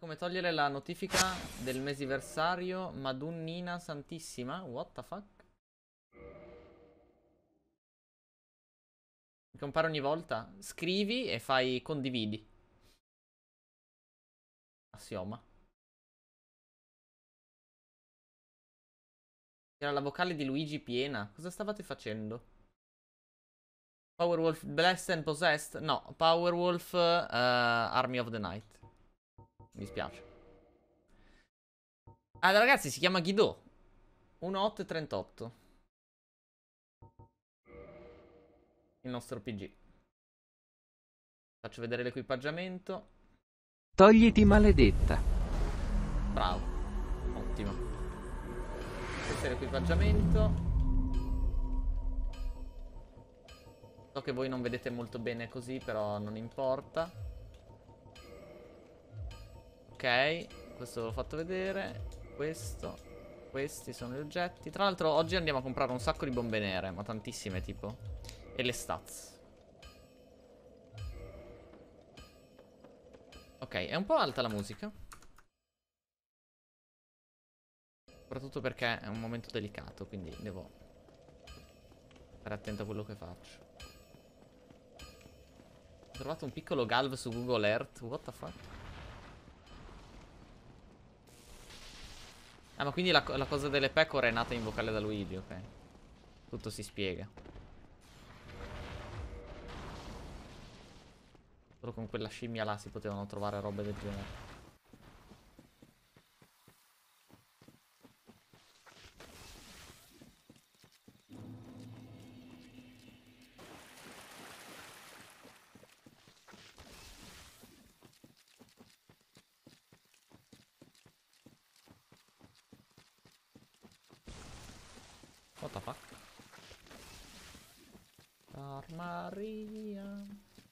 come togliere la notifica del mesiversario Madonnina Santissima? What the fuck? Mi compare ogni volta. Scrivi e fai condividi. Assioma. Era la vocale di Luigi piena. Cosa stavate facendo? Powerwolf Blessed and Possessed? No, Powerwolf Army of the Night. Mi spiace. Ah, ragazzi, si chiama Guido. 1.838. Il nostro PG. Faccio vedere l'equipaggiamento. Togliti maledetta. Bravo. Ottimo. Questo è l'equipaggiamento. So che voi non vedete molto bene così, però non importa. Ok, questo ve l'ho fatto vedere. Questo. Questi sono gli oggetti. Tra l'altro oggi andiamo a comprare un sacco di bombe nere, ma tantissime tipo. E le stats. Ok, è un po' alta la musica. Soprattutto perché è un momento delicato, quindi devo stare attento a quello che faccio. Ho trovato un piccolo galv su Google Earth. What the fuck? Ah, ma quindi la cosa delle pecore è nata in vocale da Luigi, ok. Tutto si spiega. Solo con quella scimmia là si potevano trovare robe del genere. What the fuck? Armaria.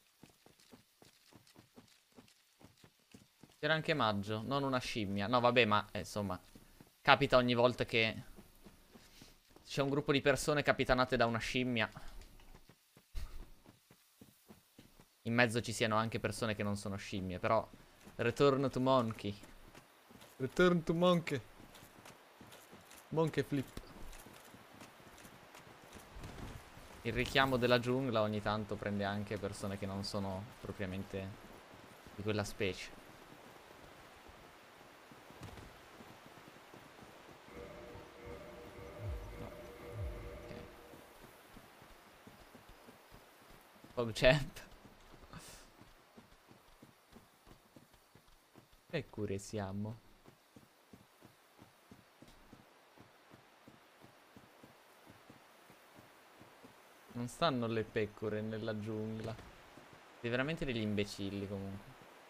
C'era anche Maggio, non una scimmia. No, vabbè, ma insomma, capita ogni volta che c'è un gruppo di persone capitanate da una scimmia. In mezzo ci siano anche persone che non sono scimmie, però Return to Monkey. Return to Monkey. Monkey flip. Il richiamo della giungla ogni tanto prende anche persone che non sono propriamente di quella specie. No. Ok. PogChamp. Eppure siamo. Non stanno le pecore nella giungla. Siete veramente degli imbecilli comunque.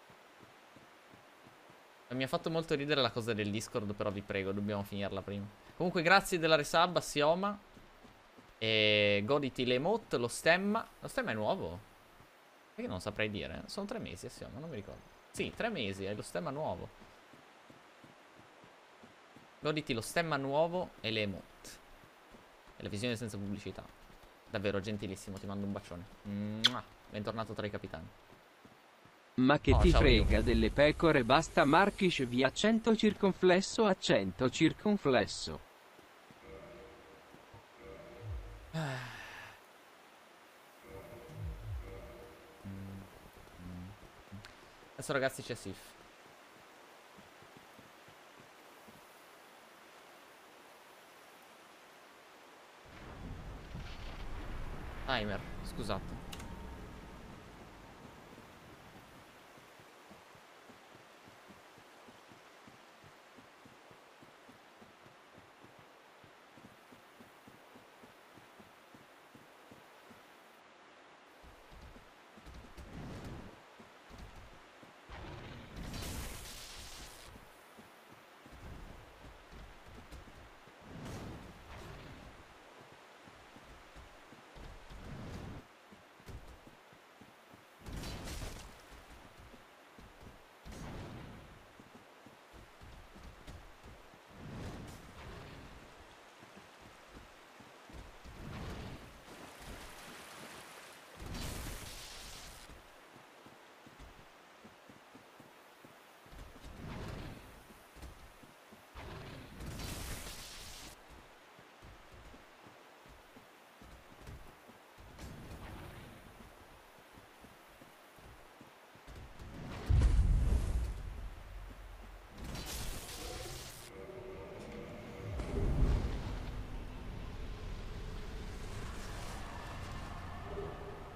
Mi ha fatto molto ridere la cosa del Discord, però vi prego, dobbiamo finirla prima. Comunque grazie della resub a Sioma. E goditi le emote, lo stemma. Lo stemma è nuovo? Perché non saprei dire? Sono 3 mesi a Sioma, non mi ricordo. Sì, 3 mesi, è lo stemma nuovo. Goditi lo stemma nuovo e le emote. E la visione senza pubblicità. Davvero gentilissimo, ti mando un bacione. Mua. Bentornato tra i capitani. Ma che Oh, ti ciao frega Yu. delle pecore, basta Markish via 100 circonflesso a 100 circonflesso. Adesso ragazzi c'è Sif. Timer, scusate.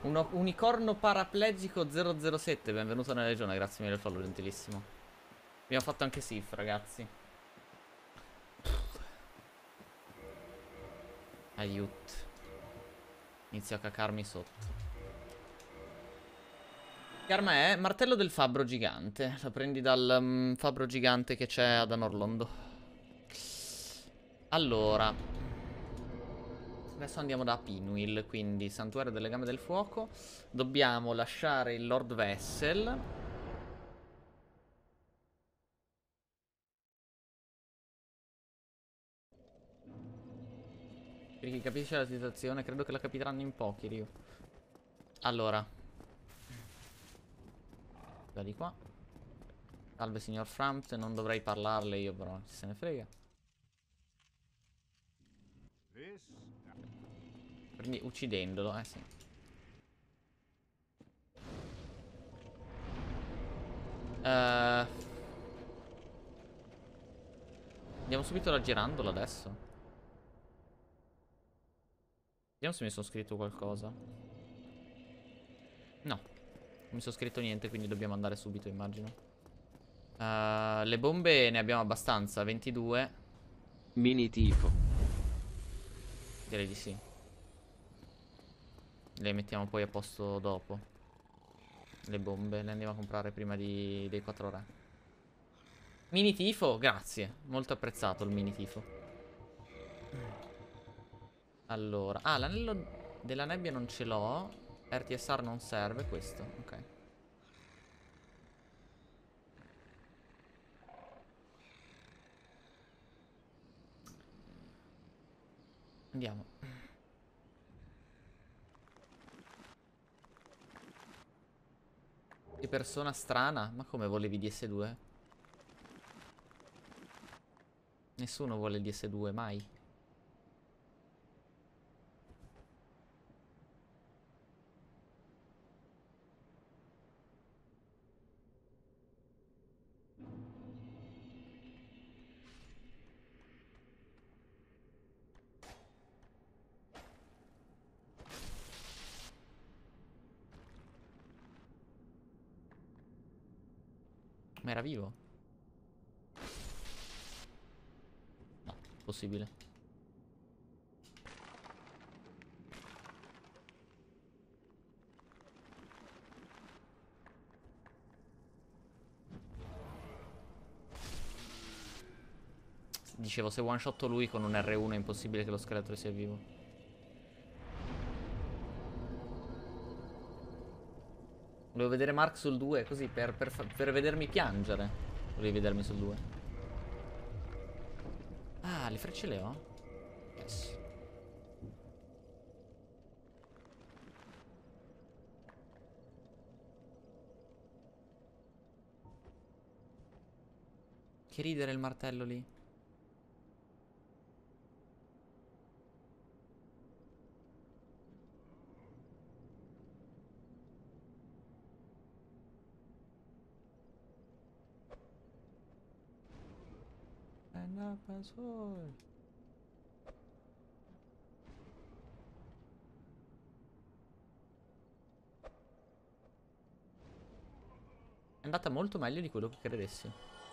Un unicorno paraplegico 007. Benvenuto nella legione, grazie mille del follow, gentilissimo. Abbiamo fatto anche Sif, ragazzi. Aiuto. Inizio a cacarmi sotto. Che arma è? Martello del fabbro gigante. La prendi dal fabbro gigante che c'è ad Anorlondo. Allora, adesso andiamo da Pinwheel, quindi Santuario delle Gambe del Fuoco. Dobbiamo lasciare il Lord Vessel. Per chi capisce la situazione, credo che la capiranno in pochi, Ryu. Allora, da di qua. Salve signor Frampton, non dovrei parlarle io però, chi se ne frega. Quindi uccidendolo, sì. Andiamo subito da girandola adesso. Vediamo se mi sono scritto qualcosa. No, non mi sono scritto niente, quindi dobbiamo andare subito, immagino. Le bombe ne abbiamo abbastanza, 22. Mini tifo. Direi di sì. Le mettiamo poi a posto dopo. Le bombe le andiamo a comprare prima dei 4 re. Mini tifo, grazie. Molto apprezzato il mini tifo. Allora, l'anello della nebbia non ce l'ho. RTSR non serve, questo, ok. Andiamo. Che persona strana. Ma come volevi DS2? Nessuno vuole il DS2, mai. Ma era vivo? No, possibile. Dicevo, se one shot lui con un R1 è impossibile che lo scheletro sia vivo. Volevo vedere Mark sul 2, così per vedermi piangere. Volevi vedermi sul 2. Ah, le frecce le ho? Yes. Che ridere il martello lì. È andata molto meglio di quello che credessi.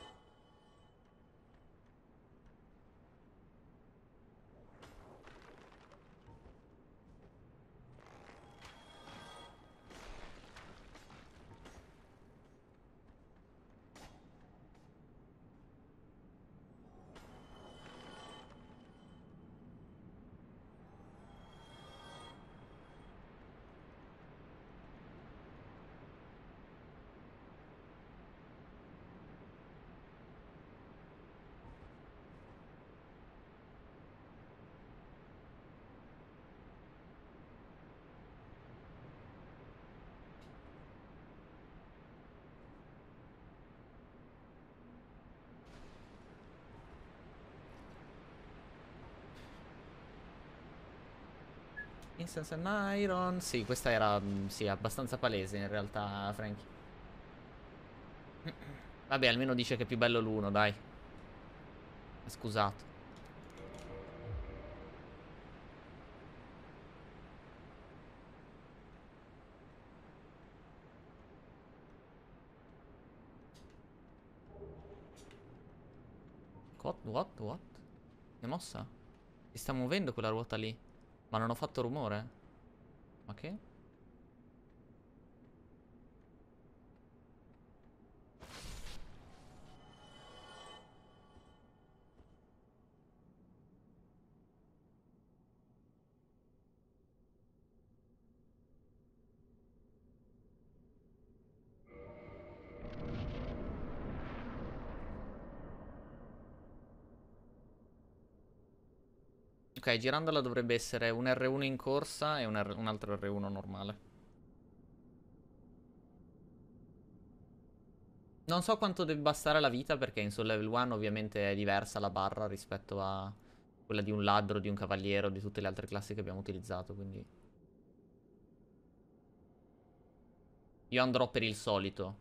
Instance and Iron. Sì, questa era sì, abbastanza palese in realtà, Frankie. Vabbè, almeno dice che è più bello l'1, dai. Scusato. What? What? È mossa? Si sta muovendo quella ruota lì. Ma non ho fatto rumore? Ma che? Ok, girandola dovrebbe essere un R1 in corsa e un altro R1 normale. Non so quanto deve bastare la vita perché in Soul Level 1 ovviamente è diversa la barra rispetto a quella di un ladro, di un cavaliere o di tutte le altre classi che abbiamo utilizzato, quindi... Io andrò per il solito.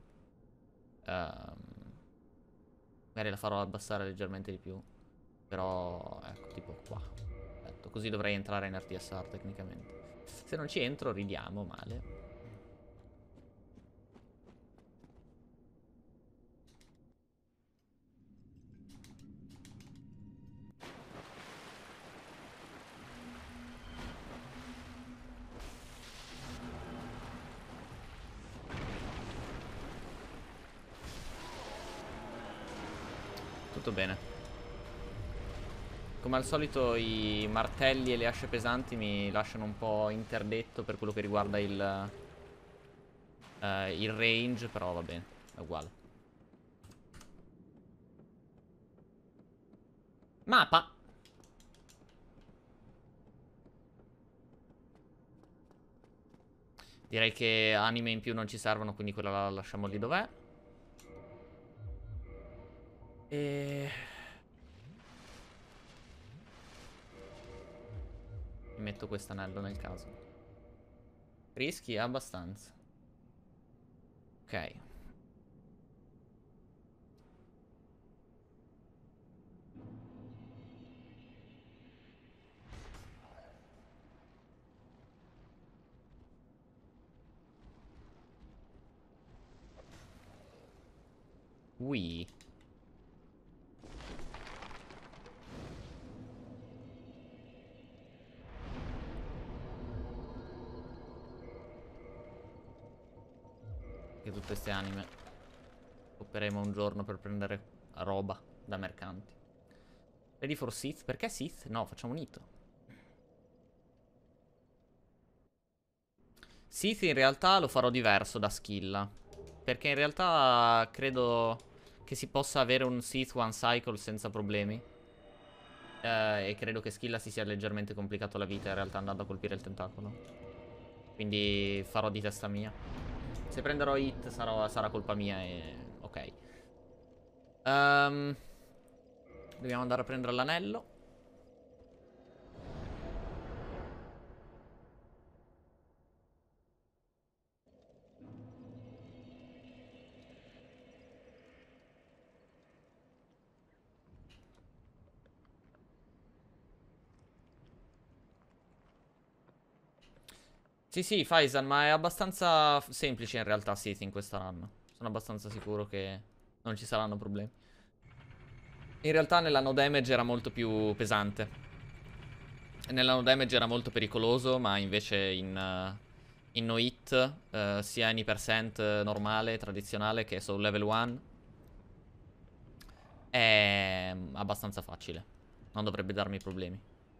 Magari la farò abbassare leggermente di più. Però, ecco, tipo qua. Perfetto, così dovrei entrare in RTSR tecnicamente. Se non ci entro, ridiamo male. Tutto bene. Come al solito i martelli e le asce pesanti mi lasciano un po' interdetto per quello che riguarda il range, però va bene, è uguale. Mappa! Direi che anime in più non ci servono, quindi quella la lasciamo lì dov'è. E... Mi metto quest'anello nel caso. Rischi abbastanza. Ok. Ui. Che tutte queste anime. Opperemo un giorno per prendere roba da mercanti. Ready for Sith? Perché Sith? No, facciamo Nito. Sith in realtà lo farò diverso da Skilla. Perché in realtà credo che si possa avere un Sith One Cycle senza problemi. E credo che Skilla si sia leggermente complicato la vita in realtà andando a colpire il tentacolo. Quindi farò di testa mia. Se prenderò hit sarà colpa mia e... Ok. Dobbiamo andare a prendere l'anello. Sì, sì, Faisal, ma è abbastanza semplice in realtà Sith in questa run. Sono abbastanza sicuro che non ci saranno problemi. In realtà nella no damage era molto più pesante. Nella no damage era molto pericoloso, ma invece in no hit, sia any percent normale, tradizionale, che soul level 1, è abbastanza facile. Non dovrebbe darmi problemi.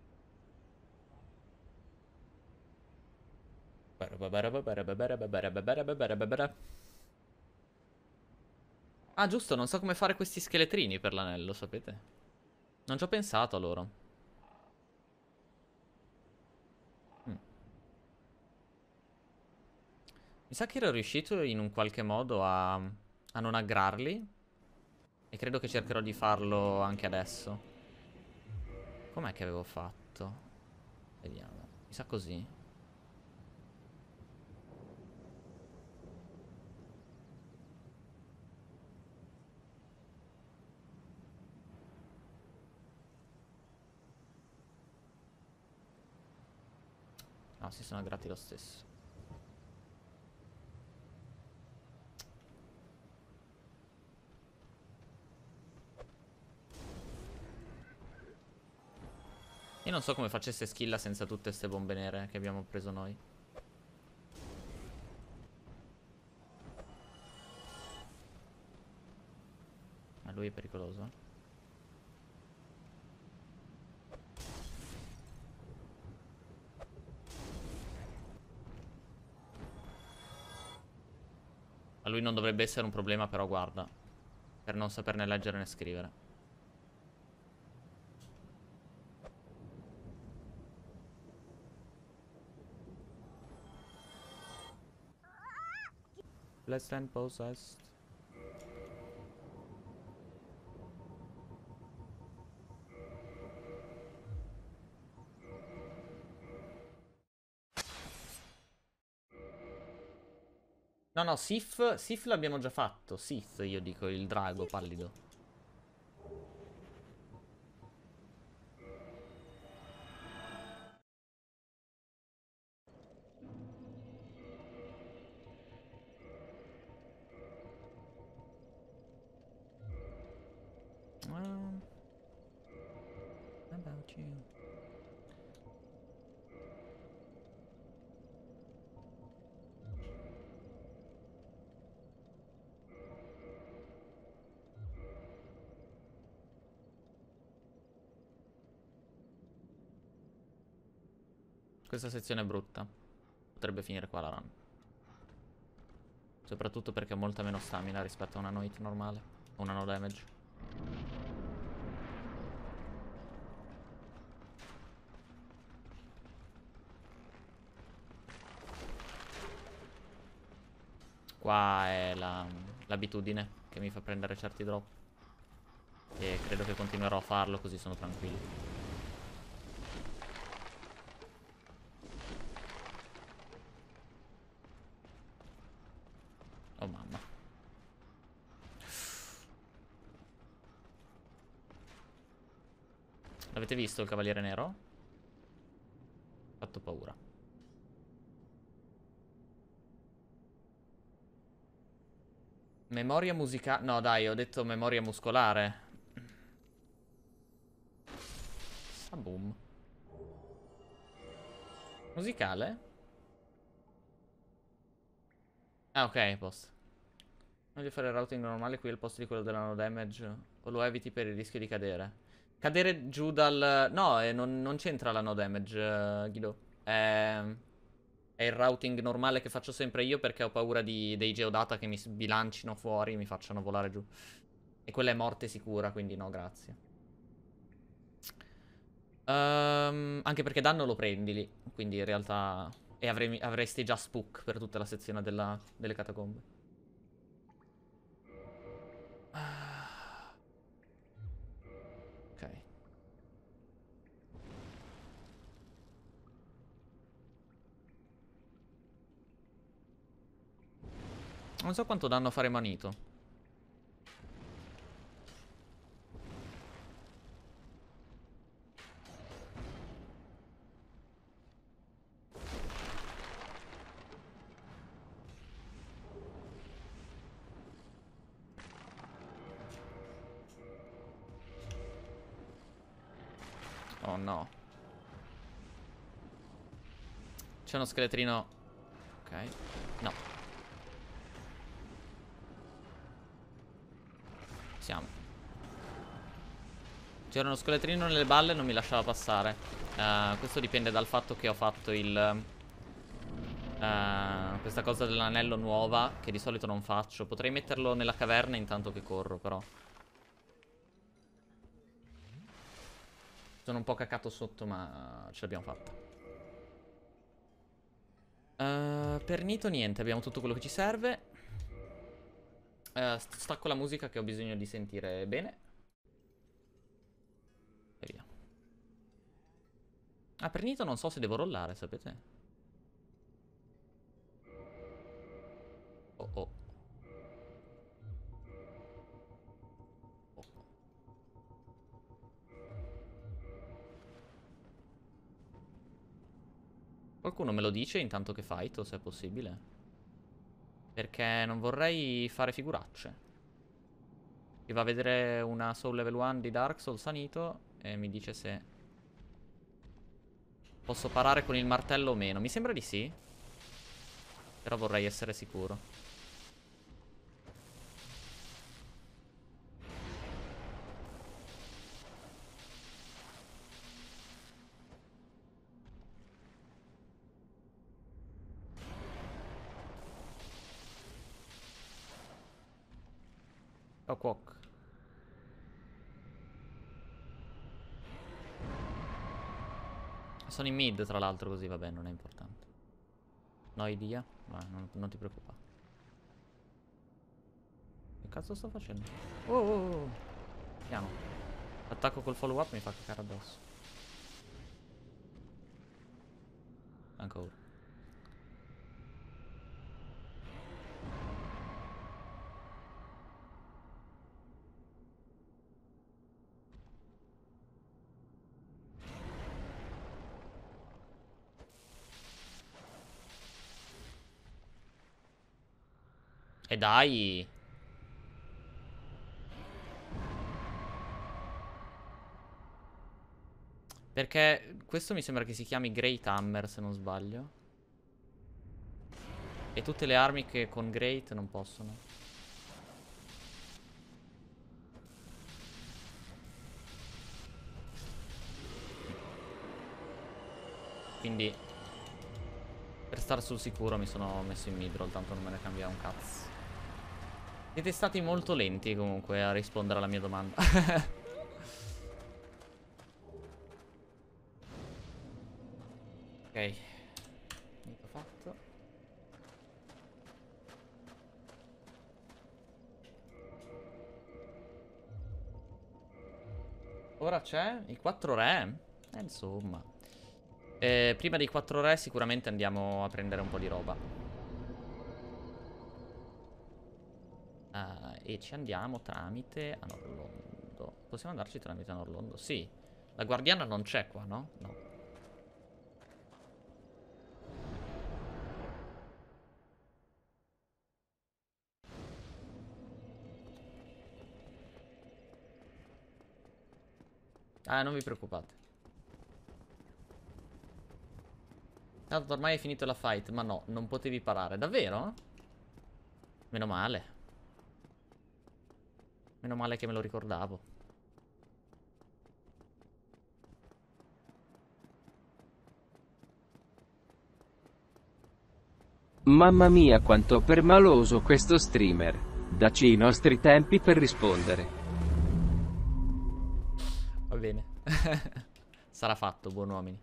Ah, giusto, non so come fare questi scheletrini per l'anello, sapete? Non ci ho pensato a loro. Mm. Mi sa che ero riuscito in un qualche modo a non aggrarli. E credo che cercherò di farlo anche adesso. Com'è che avevo fatto? Vediamo. Mi sa così. No, si sono aggrati lo stesso. Io non so come facesse Skilla senza tutte queste bombe nere che abbiamo preso noi. Ma lui è pericoloso. A lui non dovrebbe essere un problema, però guarda. Per non saperne leggere né scrivere. Let's stand possessed. No, no, Sif l'abbiamo già fatto. Sith, io dico, il drago pallido. About you. Questa sezione è brutta. Potrebbe finire qua la run. Soprattutto perché ho molta meno stamina rispetto a una no hit normale. O una no damage. Qua è l'abitudine che mi fa prendere certi drop. E credo che continuerò a farlo, così sono tranquillo. Oh mamma. L'avete visto il Cavaliere Nero? Fatto paura. Memoria musicale. No, dai, ho detto memoria muscolare. Ah, boom. Musicale? Ah, ok, posto. Meglio fare il routing normale qui al posto di quello della no damage. O lo eviti per il rischio di cadere. Cadere giù dal... No, non c'entra la no damage, Guido. È il routing normale che faccio sempre io perché ho paura dei geodata che mi sbilancino fuori e mi facciano volare giù. E quella è morte sicura, quindi no, grazie. Anche perché danno lo prendi lì. Quindi in realtà... E avresti già spook per tutta la sezione delle catacombe. Ok. Non so quanto danno a fare manito. Oh no. C'è uno scheletrino. Ok. No. Siamo. C'era uno scheletrino nelle balle e non mi lasciava passare. Questo dipende dal fatto che ho fatto questa cosa dell'anello nuova, che di solito non faccio. Potrei metterlo nella caverna intanto che corro, però. Sono un po' cacato sotto, ma ce l'abbiamo fatta. Per Nito niente, abbiamo tutto quello che ci serve. Stacco la musica che ho bisogno di sentire bene. E via. Ah, per Nito non so se devo rollare, sapete? Oh oh. Oh. Qualcuno me lo dice intanto che fight, se è possibile. Perché non vorrei fare figuracce. Che va a vedere una Soul Level 1 di Dark Souls a Nito e mi dice se Posso parare con il martello o meno? Mi sembra di sì. Però vorrei essere sicuro. Oh, Quoc. Sono in mid, tra l'altro, così vabbè, non è importante. No idea? Ma non ti preoccupare. Che cazzo sto facendo? Oh, oh, oh. Piano. L'attacco col follow up mi fa cacare addosso. Ancora. E dai. Perché questo mi sembra che si chiami Great Hammer, se non sbaglio. E tutte le armi che con Great non possono. Quindi per stare sul sicuro mi sono messo in midroll, tanto non me ne cambia un cazzo. Siete stati molto lenti comunque a rispondere alla mia domanda. Ok. Niente fatto. Ora c'è i 4 re. Insomma. Prima dei 4 re sicuramente andiamo a prendere un po' di roba. E ci andiamo tramite Anorlondo. Possiamo andarci tramite Anorlondo? Sì. La guardiana non c'è qua, no? No. Ah, non vi preoccupate. Tanto ormai è finito la fight. Ma no, non potevi parare. Davvero? Meno male. Meno male che me lo ricordavo. Mamma mia quanto permaloso questo streamer. Dacci i nostri tempi per rispondere. Va bene. Sarà fatto, buon uomini.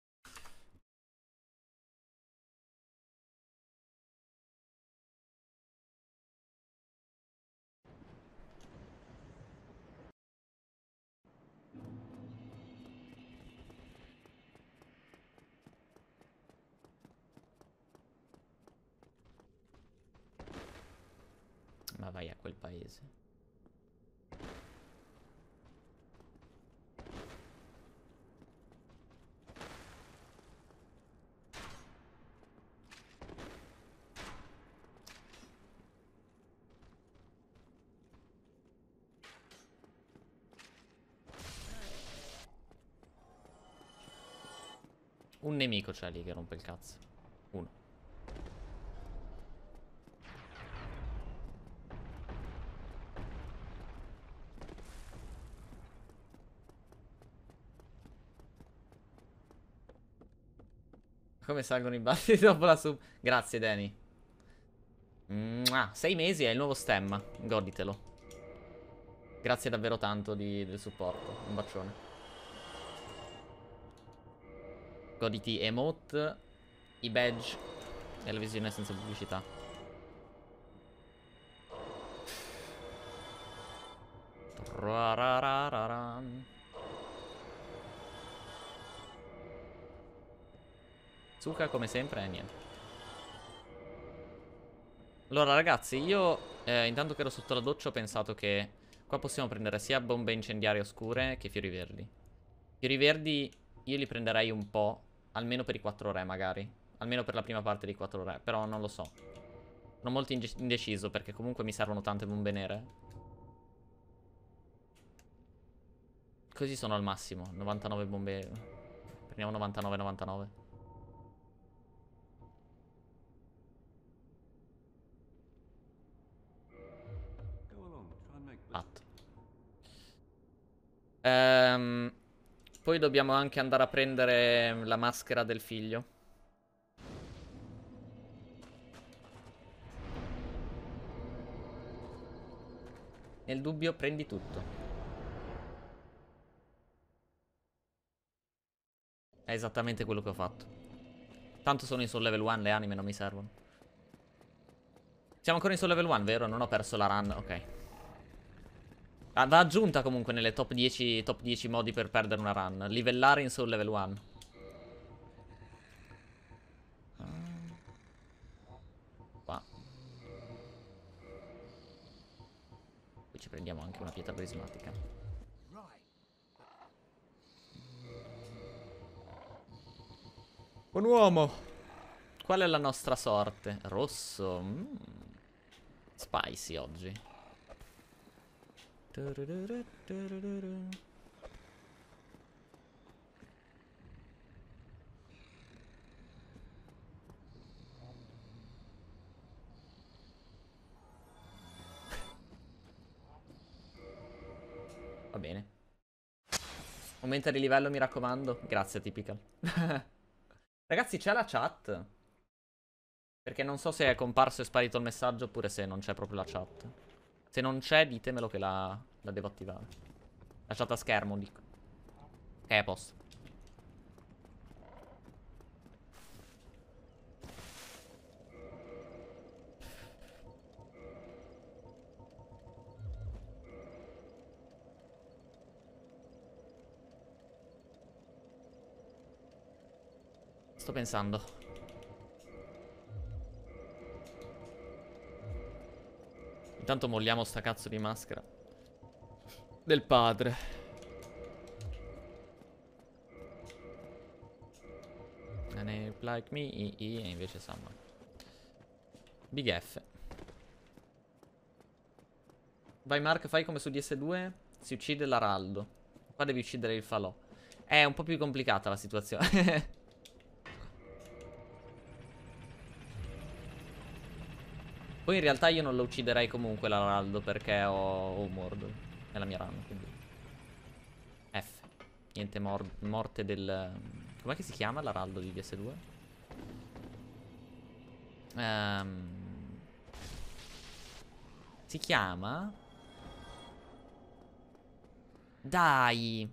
Ma vai a quel paese. Un nemico c'è lì che rompe il cazzo. Uno. Come salgono i bassi dopo la sub? Grazie, Danny. 6 mesi è il nuovo stemma. Goditelo. Grazie davvero tanto del supporto. Un bacione. Goditi emote, i badge e la visione senza pubblicità. Trararararam. Zucca come sempre e niente. Allora ragazzi, io intanto che ero sotto la doccia ho pensato che qua possiamo prendere sia bombe incendiarie oscure che fiori verdi. Fiori verdi io li prenderei un po', almeno per i 4 re magari. Almeno per la prima parte dei 4 re, però non lo so. Sono molto indeciso perché comunque mi servono tante bombe nere. Così sono al massimo, 99 bombe Prendiamo 99-99. Fatto. Poi dobbiamo anche andare a prendere la maschera del figlio. Nel dubbio prendi tutto. È esattamente quello che ho fatto. Tanto sono in solo level 1, le anime non mi servono. Siamo ancora in solo level 1, vero? Non ho perso la run, ok. Ah, va aggiunta comunque nelle top 10 modi per perdere una run. Livellare in solo level 1. Qua. Poi ci prendiamo anche una pietra prismatica. Buon uomo. Qual è la nostra sorte? Rosso. Spicy oggi. Va bene. Aumenta di livello, mi raccomando. Grazie, Typical. Ragazzi, c'è la chat. Perché non so se è comparso e sparito il messaggio oppure se non c'è proprio la chat. Se non c'è, ditemelo che la devo attivare. La chat a schermo, dico. Ok, a posto. Sto pensando. Intanto molliamo sta cazzo di maschera del padre. And ape like me, e invece Summer. Big F. Vai Mark, fai come su DS2. Si uccide l'Araldo. Qua devi uccidere il falò. È un po' più complicata la situazione. Poi in realtà io non lo ucciderei comunque l'Araldo perché ho Mord. È la mia run, quindi. F. Niente morte del... Com'è che si chiama l'Araldo di DS2? Si chiama... Dai!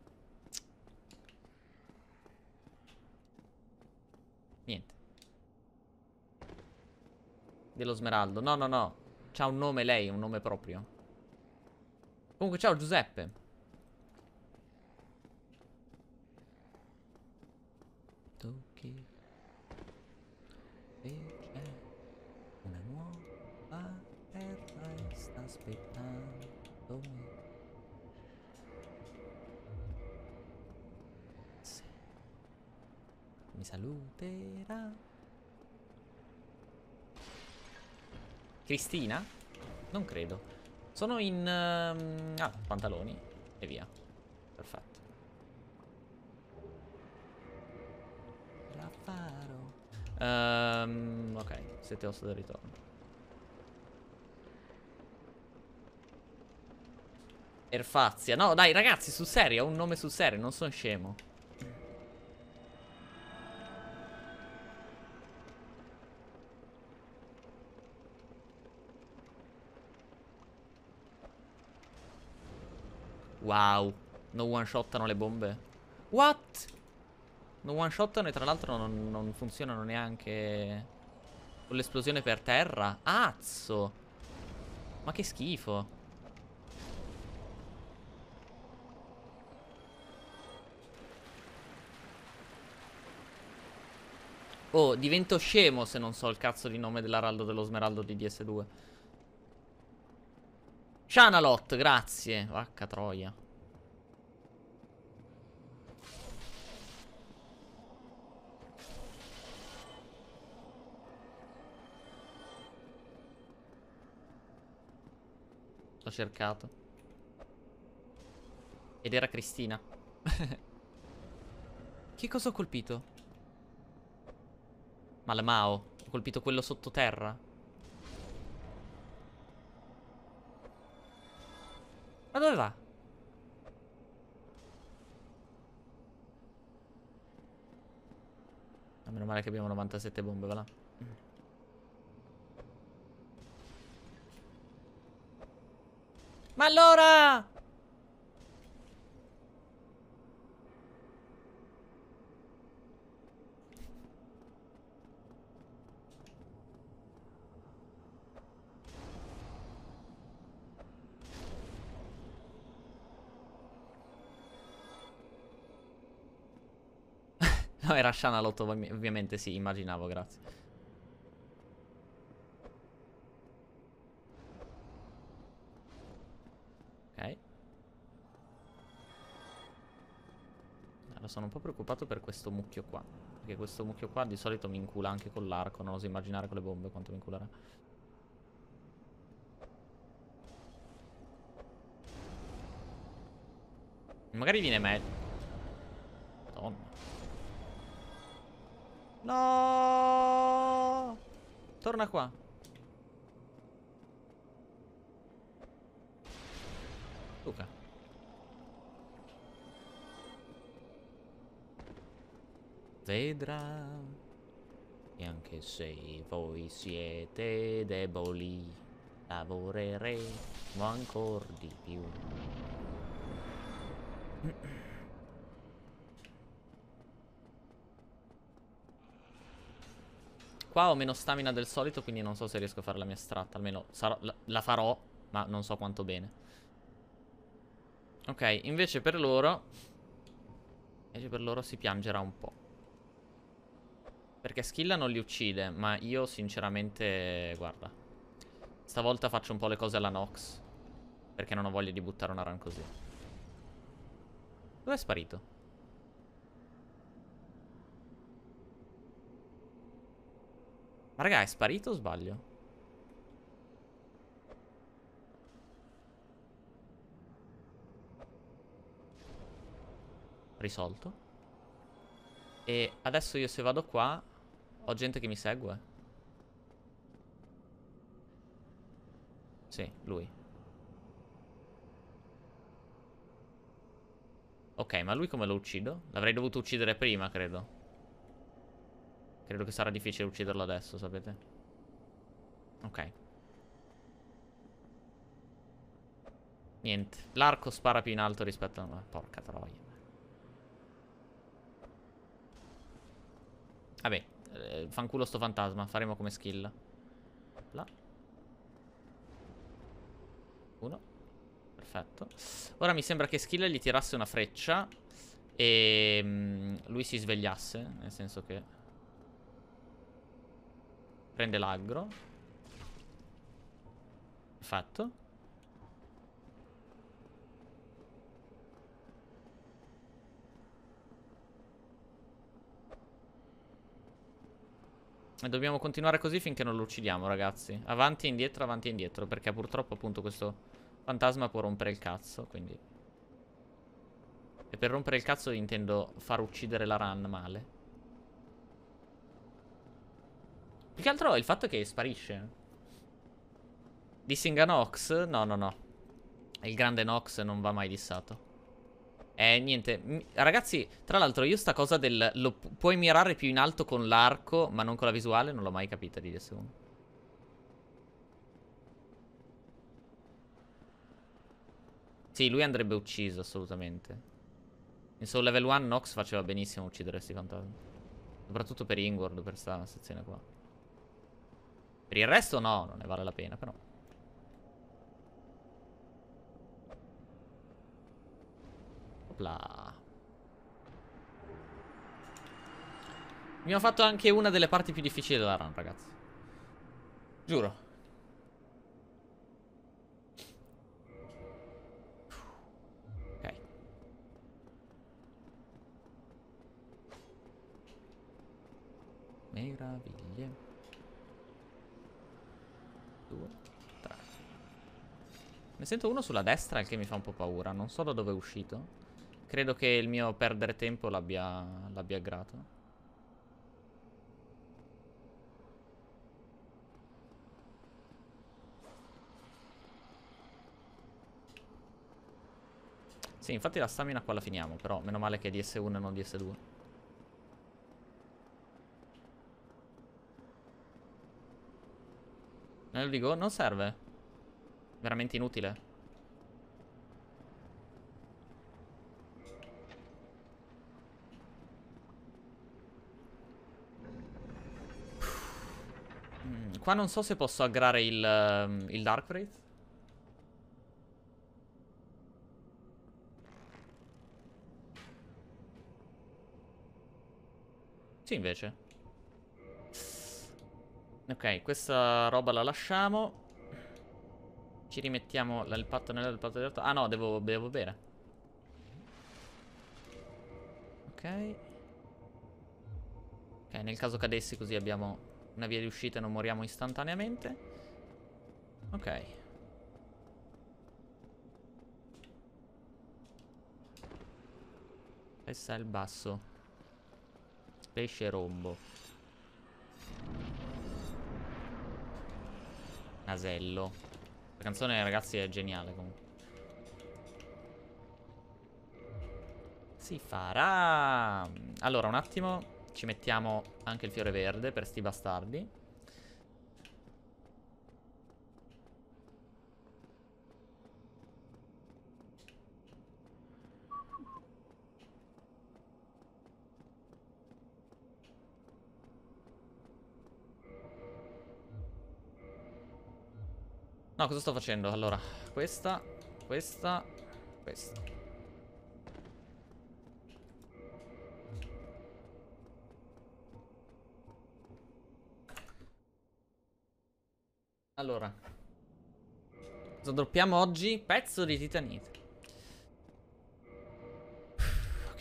Niente. Dello smeraldo. No, no, no. C'ha un nome lei, un nome proprio. Comunque, ciao Giuseppe. Tocchi. E c'è una nuova terra e sta aspettando me. Se mi saluterà. Cristina? Non credo. Sono in... pantaloni. E via. Perfetto. La farò. Ok, 7 ossa del ritorno. Erfazia. No, dai, ragazzi, sul serio, ho un nome sul serio, non sono scemo. Wow. Non one-shottano le bombe. What? Non one-shottano e tra l'altro non funzionano neanche con l'esplosione per terra. Azzo. Ma che schifo. Oh, divento scemo se non so il cazzo di nome dell'araldo dello smeraldo di DS2. Shanalot, grazie. Vacca troia. L'ho cercato. Ed era Cristina. Che cosa ho colpito? Malmao. Ho colpito quello sottoterra. Ma dove va? Ah, meno male che abbiamo 97 bombe, va là. Ma allora! No, era Shana Lotto, ovviamente sì, immaginavo, grazie. Ok. Allora, sono un po' preoccupato per questo mucchio qua. Perché questo mucchio qua di solito mi incula anche con l'arco. Non oso immaginare con le bombe quanto mi inculerà. Magari viene meglio. Madonna. No! Torna qua. Luca. Vedrà. E anche se voi siete deboli, lavoreremo ancora di più. Qua ho meno stamina del solito, quindi non so se riesco a fare la mia strat. Almeno la farò, ma non so quanto bene. Ok, invece per loro si piangerà un po'. Perché Skilla non li uccide, ma io sinceramente, guarda, stavolta faccio un po' le cose alla Nox. Perché non ho voglia di buttare una run così. Dove è sparito? Ma raga, è sparito o sbaglio? Risolto. E adesso io se vado qua ho gente che mi segue. Sì, lui. Ok, ma lui come lo uccido? L'avrei dovuto uccidere prima, credo. Credo che sarà difficile ucciderlo adesso, sapete? Ok. Niente. L'arco spara più in alto rispetto a... Porca troia. Vabbè, fanculo sto fantasma. Faremo come skill. Là. Uno. Perfetto. Ora mi sembra che skill gli tirasse una freccia e lui si svegliasse. Nel senso che prende l'aggro. Perfetto. E dobbiamo continuare così finché non lo uccidiamo, ragazzi. Avanti e indietro. Perché purtroppo appunto questo fantasma può rompere il cazzo, quindi... E per rompere il cazzo intendo far uccidere la run male. Più che altro è il fatto che sparisce. Dissing a Nox? No, no, no. Il grande Nox non va mai dissato. Niente. Ragazzi, tra l'altro io sta cosa del... puoi mirare più in alto con l'arco, ma non con la visuale, non l'ho mai capita di DS1. Sì, lui andrebbe ucciso, assolutamente. In Soul Level 1 Nox faceva benissimo uccidere questi fantasmi. Soprattutto per Ingward, per questa sezione qua. Per il resto no, non ne vale la pena, però. Opla. Abbiamo fatto anche una delle parti più difficili della run, ragazzi. Giuro. Ok. Meraviglie. 2, 3. Ne sento uno sulla destra, il che mi fa un po' paura. Non so da dove è uscito. Credo che il mio perdere tempo l'abbia aggrato. Sì, infatti la stamina qua la finiamo, però meno male che è DS1 e non DS2. Nel di Go non serve. Veramente inutile. Qua non so se posso aggrare il Dark Wraith. Sì, invece. Ok, questa roba la lasciamo. Ci rimettiamo il patto nel patto diretto. Ah no, devo bere. Ok. Ok, nel caso cadessi così abbiamo una via di uscita e non moriamo istantaneamente. Ok. Questo è il basso. Pesce rombo. Nasello. La canzone, ragazzi, è geniale comunque. Si farà. Allora, un attimo. Ci mettiamo anche il fiore verde per sti bastardi. No, cosa sto facendo? Allora, questa, questa. Allora, cosa droppiamo oggi? Pezzo di titanite. Ok.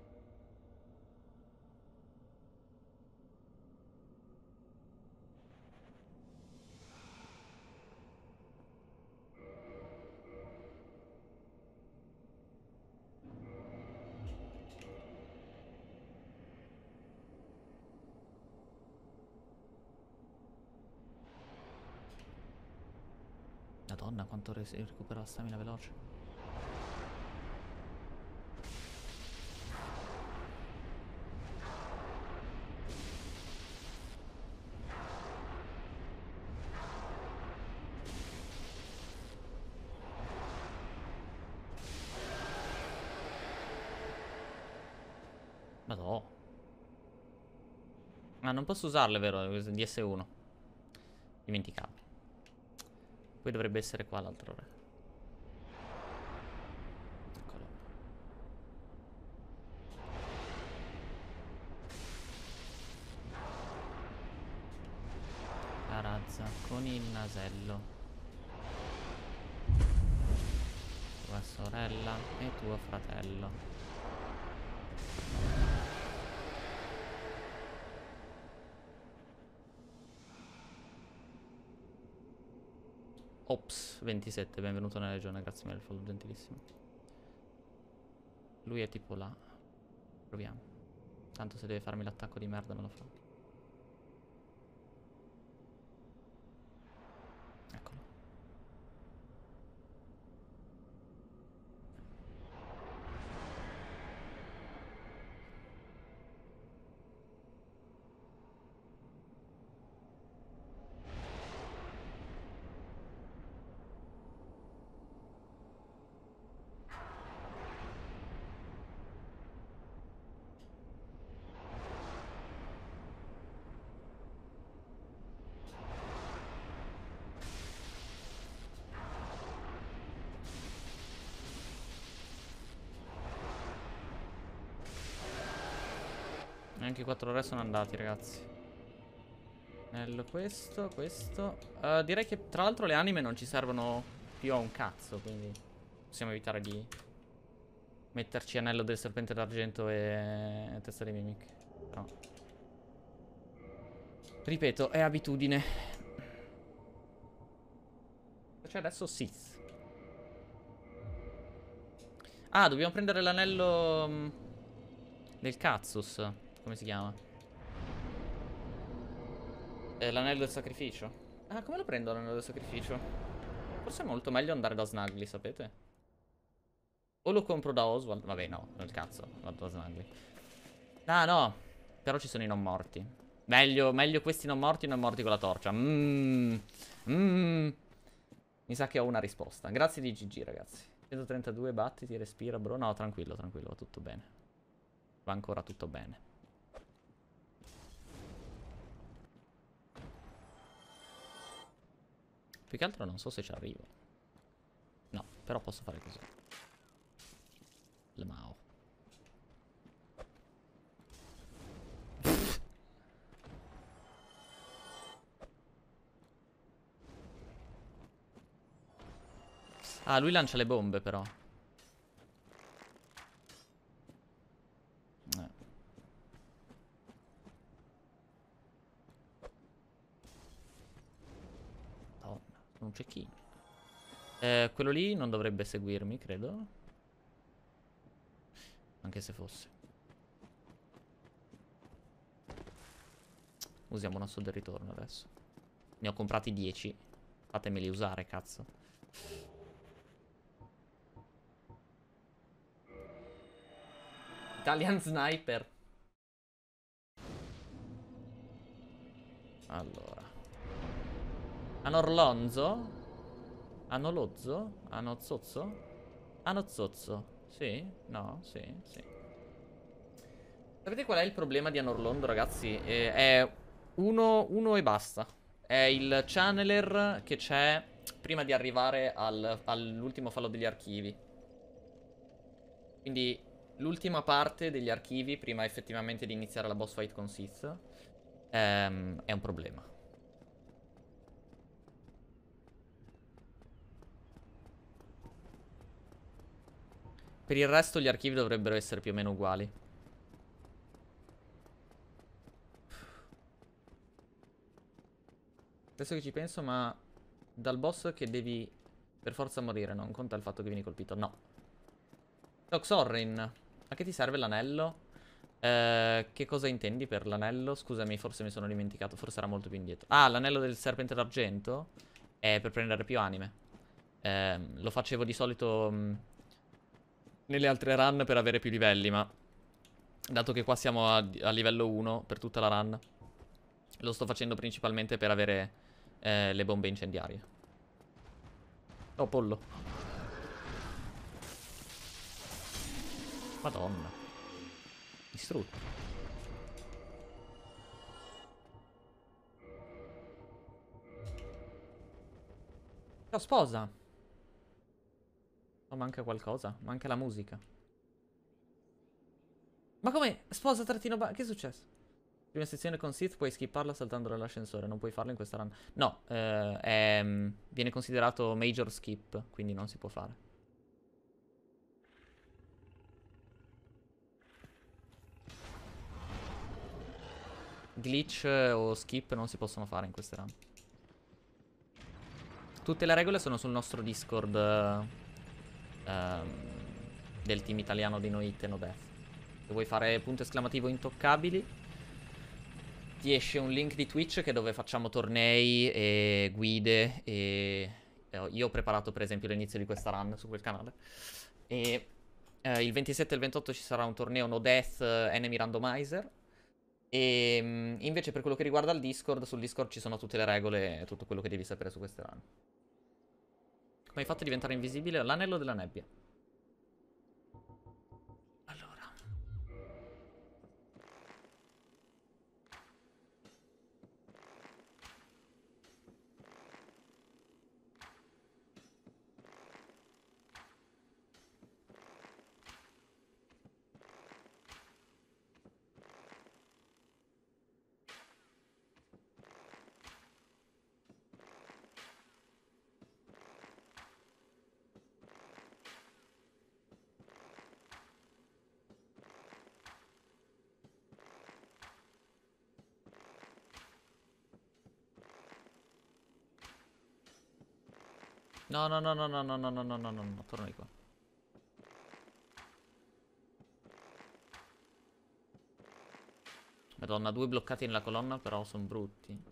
Madonna, quanto recupera la stamina veloce. Madonna. Ah, non posso usarle, vero? DS1. Dimenticavo. Poi dovrebbe essere qua l'altro re. Eccolo. La razza con il nasello. Tua sorella e tuo fratello. Ops, 27, benvenuto nella regione, grazie mille, follow, gentilissimo. Lui è tipo là. Proviamo. Tanto se deve farmi l'attacco di merda me lo fa. Eccolo. Anche i 4 re sono andati, ragazzi. Questo. Direi che tra l'altro le anime non ci servono più a un cazzo, quindi possiamo evitare di metterci anello del serpente d'argento e testa di mimic. Però, ripeto, è abitudine. Cioè adesso Sith. Ah, dobbiamo prendere l'anello del Katsus. Come si chiama? L'anello del sacrificio. Ah, come lo prendo l'anello del sacrificio? Forse è molto meglio andare da Snugly, sapete? O lo compro da Oswald. Vabbè, no, nel cazzo, vado da Snugly. Ah, no. Però ci sono i non morti. Meglio questi non morti con la torcia. Mi sa che ho una risposta. Grazie di GG, ragazzi. 132, battiti, respira, bro. No, tranquillo, tranquillo, va tutto bene. Va ancora tutto bene. Più che altro non so se ci arrivo. No, però posso fare così. Le Mao. Ah, lui lancia le bombe però. Eh. Madonna, sono un cecchino. Quello lì non dovrebbe seguirmi, credo. Anche se fosse. Usiamo un asso del ritorno adesso. Ne ho comprati 10. Fatemeli usare, cazzo. Italian Sniper. Allora. Anorlonzo? Anolozzo? Anozozzo? Anozozzo. Sì? No? Sì? Sì. Sapete qual è il problema di Anorlondo, ragazzi? È uno e basta. È il channeler che c'è prima di arrivare all'ultimo fallo degli archivi. Quindi l'ultima parte degli archivi, prima effettivamente di iniziare la boss fight con Sith, è un problema. Per il resto gli archivi dovrebbero essere più o meno uguali. Adesso che ci penso, ma dal boss che devi per forza morire, non conta il fatto che vieni colpito. No. Doc Sorrin, a che ti serve l'anello? Che cosa intendi per l'anello? Scusami, forse mi sono dimenticato, forse era molto più indietro. Ah, l'anello del serpente d'argento? È per prendere più anime. Lo facevo di solito nelle altre run per avere più livelli, ma dato che qua siamo a livello 1 per tutta la run, lo sto facendo principalmente per avere le bombe incendiarie. Oh, pollo. Madonna. Distrutto. Ciao, sposa. Oh, manca qualcosa. Manca la musica. Ma come? Sposa trattino che è successo? Prima sezione con Sith puoi skipparla saltando dall'ascensore. Non puoi farlo in questa run. No, viene considerato major skip, quindi non si può fare. Glitch o skip non si possono fare in queste run. Tutte le regole sono sul nostro Discord del team italiano di No Hit e No Death. Se vuoi fare punto esclamativo intoccabili, ti esce un link di Twitch che è dove facciamo tornei e guide e io ho preparato per esempio l'inizio di questa run su quel canale. E il 27 e il 28 ci sarà un torneo No Death Enemy Randomizer. E invece per quello che riguarda il Discord, sul Discord ci sono tutte le regole e tutto quello che devi sapere su queste run. Come hai fatto a diventare invisibile? L'anello della nebbia. Allora. No, no, no, no, no, no, no, no, no, no, no, no, torno di qua. Madonna, 2 bloccati nella colonna, però sono brutti.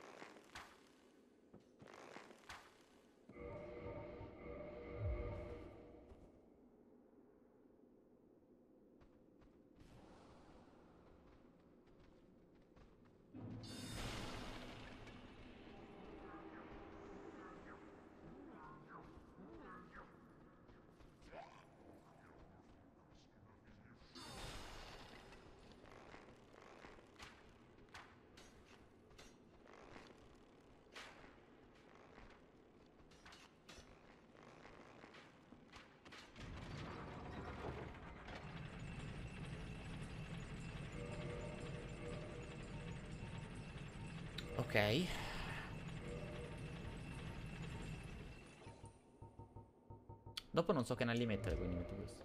Ok. Dopo non so che anelli mettere, quindi metto questo.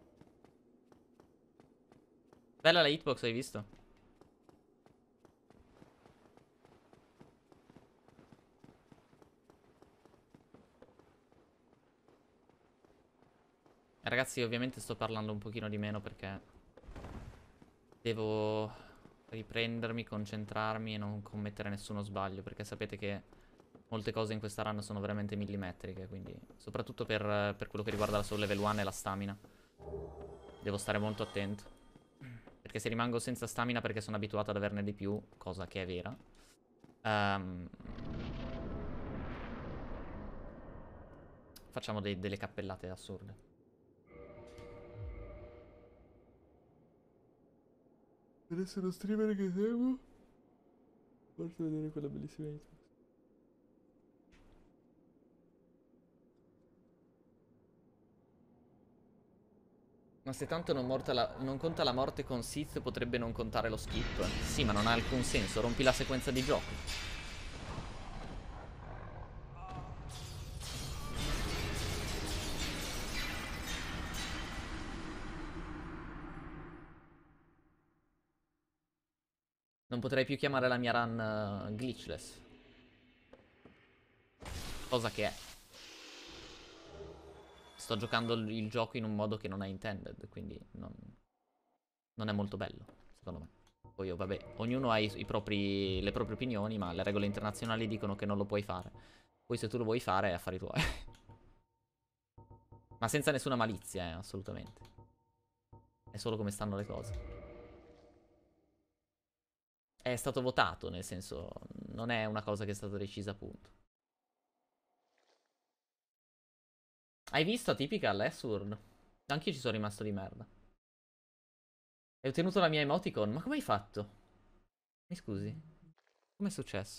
Bella la hitbox, hai visto? Ragazzi, ovviamente sto parlando un pochino di meno perché devo riprendermi, concentrarmi e non commettere nessuno sbaglio, perché sapete che molte cose in questa run sono veramente millimetriche, quindi soprattutto per quello che riguarda la soul level 1 e la stamina. Devo stare molto attento, perché se rimango senza stamina perché sono abituato ad averne di più, cosa che è vera, facciamo delle cappellate assurde. Per essere lo streamer che seguo, porto a vedere quella bellissima hitbox. Ma se tanto non conta la morte con Sith, potrebbe non contare lo skip. Sì, ma non ha alcun senso, rompi la sequenza di gioco. Non potrei più chiamare la mia run glitchless. Cosa che è. Sto giocando il gioco in un modo che non è intended, quindi non è molto bello, secondo me. Poi, vabbè, ognuno ha le proprie opinioni, ma le regole internazionali dicono che non lo puoi fare. Poi se tu lo vuoi fare, è affari tuoi. Ma senza nessuna malizia, assolutamente. È solo come stanno le cose. È stato votato, nel senso, non è una cosa che è stata decisa, appunto. Hai visto Typical, Sword? Anch'io ci sono rimasto di merda. Hai ottenuto la mia emoticon? Ma come hai fatto? Mi scusi? Com'è successo?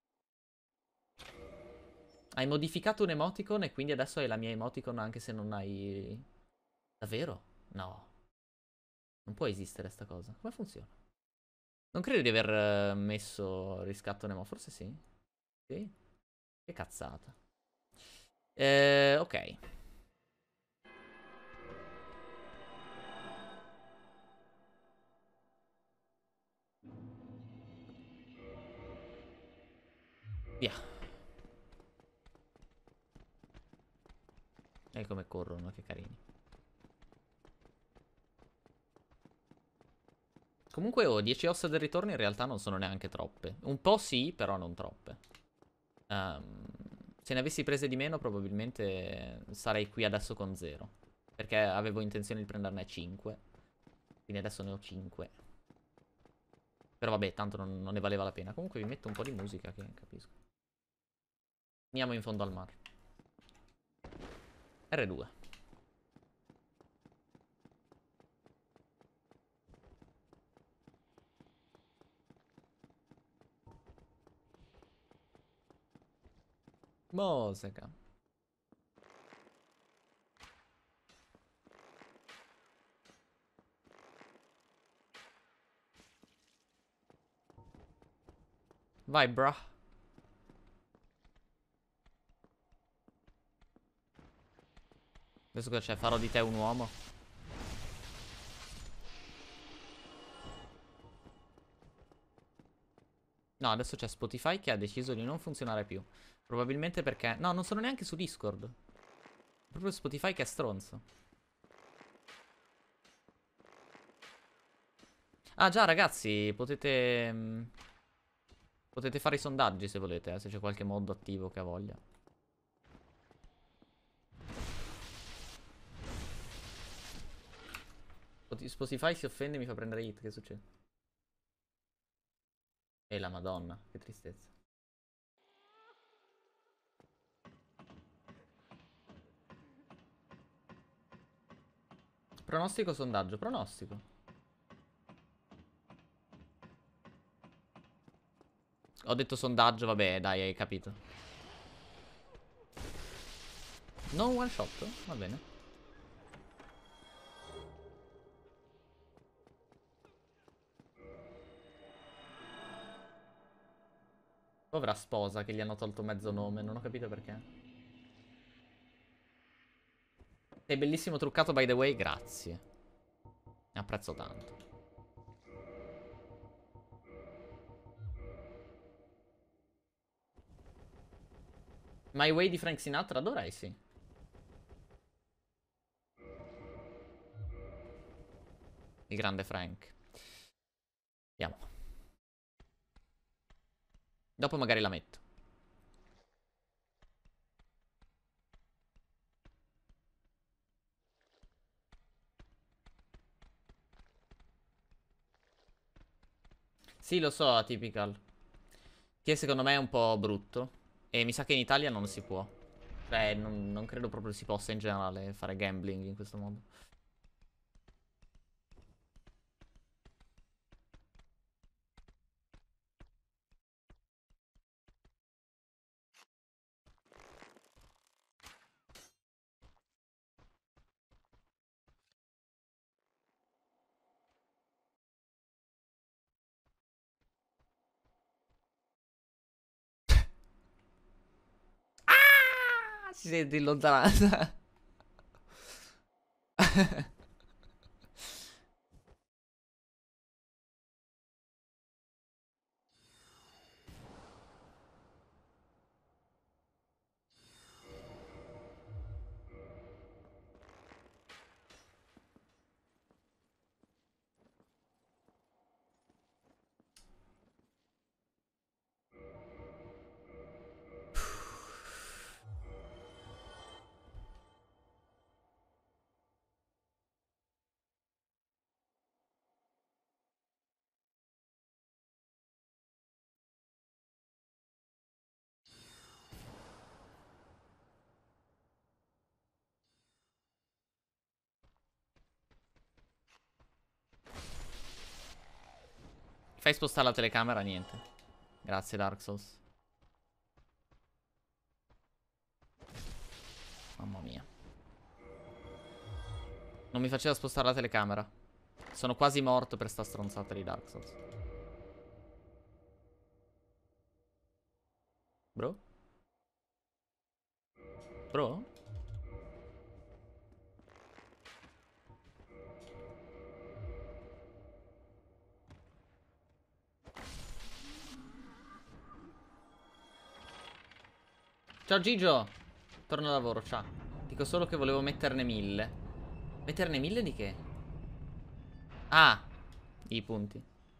Hai modificato un emoticon e quindi adesso hai la mia emoticon anche se non hai... Davvero? No. Non può esistere sta cosa. Come funziona? Non credo di aver messo riscatto Nemo. Forse sì. Sì? Che cazzata. Ok. Via. E come corrono, che carini. Comunque, 10 ossa del ritorno in realtà non sono neanche troppe. Un po' sì, però non troppe. Se ne avessi prese di meno, probabilmente sarei qui adesso con 0. Perché avevo intenzione di prenderne 5. Quindi adesso ne ho 5. Però vabbè, tanto non ne valeva la pena. Comunque vi metto un po' di musica che capisco. Andiamo in fondo al mare. R2. Musica. Vai, bra. Adesso cosa c'è? Farò di te un uomo. No, adesso c'è Spotify che ha deciso di non funzionare più. Probabilmente perché... No, non sono neanche su Discord. Proprio Spotify che è stronzo. Ah già ragazzi, potete fare i sondaggi se volete, se c'è qualche mod attivo che ha voglia. Spotify si offende e mi fa prendere hit, che succede? E la madonna, che tristezza. Pronostico o sondaggio? Pronostico. Ho detto sondaggio, vabbè, dai, hai capito. Non one shot? Va bene. Povera sposa che gli hanno tolto mezzo nome, non ho capito perché. Sei bellissimo truccato, by the way, grazie. Ne apprezzo tanto. My Way di Frank Sinatra dovrei, sì. Il grande Frank. Andiamo. Dopo magari la metto. Sì, lo so, Atypical. Che secondo me è un po' brutto. E mi sa che in Italia non si può. Cioè, non credo proprio si possa in generale fare gambling in questo modo. Ah! Si sente in lontananza. Fai spostare la telecamera, niente. Grazie, Dark Souls. Mamma mia. Non mi faceva spostare la telecamera. Sono quasi morto per sta stronzata di Dark Souls. Bro? Bro? Ciao Gigio. Torno al lavoro, ciao. Dico solo che volevo metterne 1000. Metterne 1000 di che? Ah, i punti.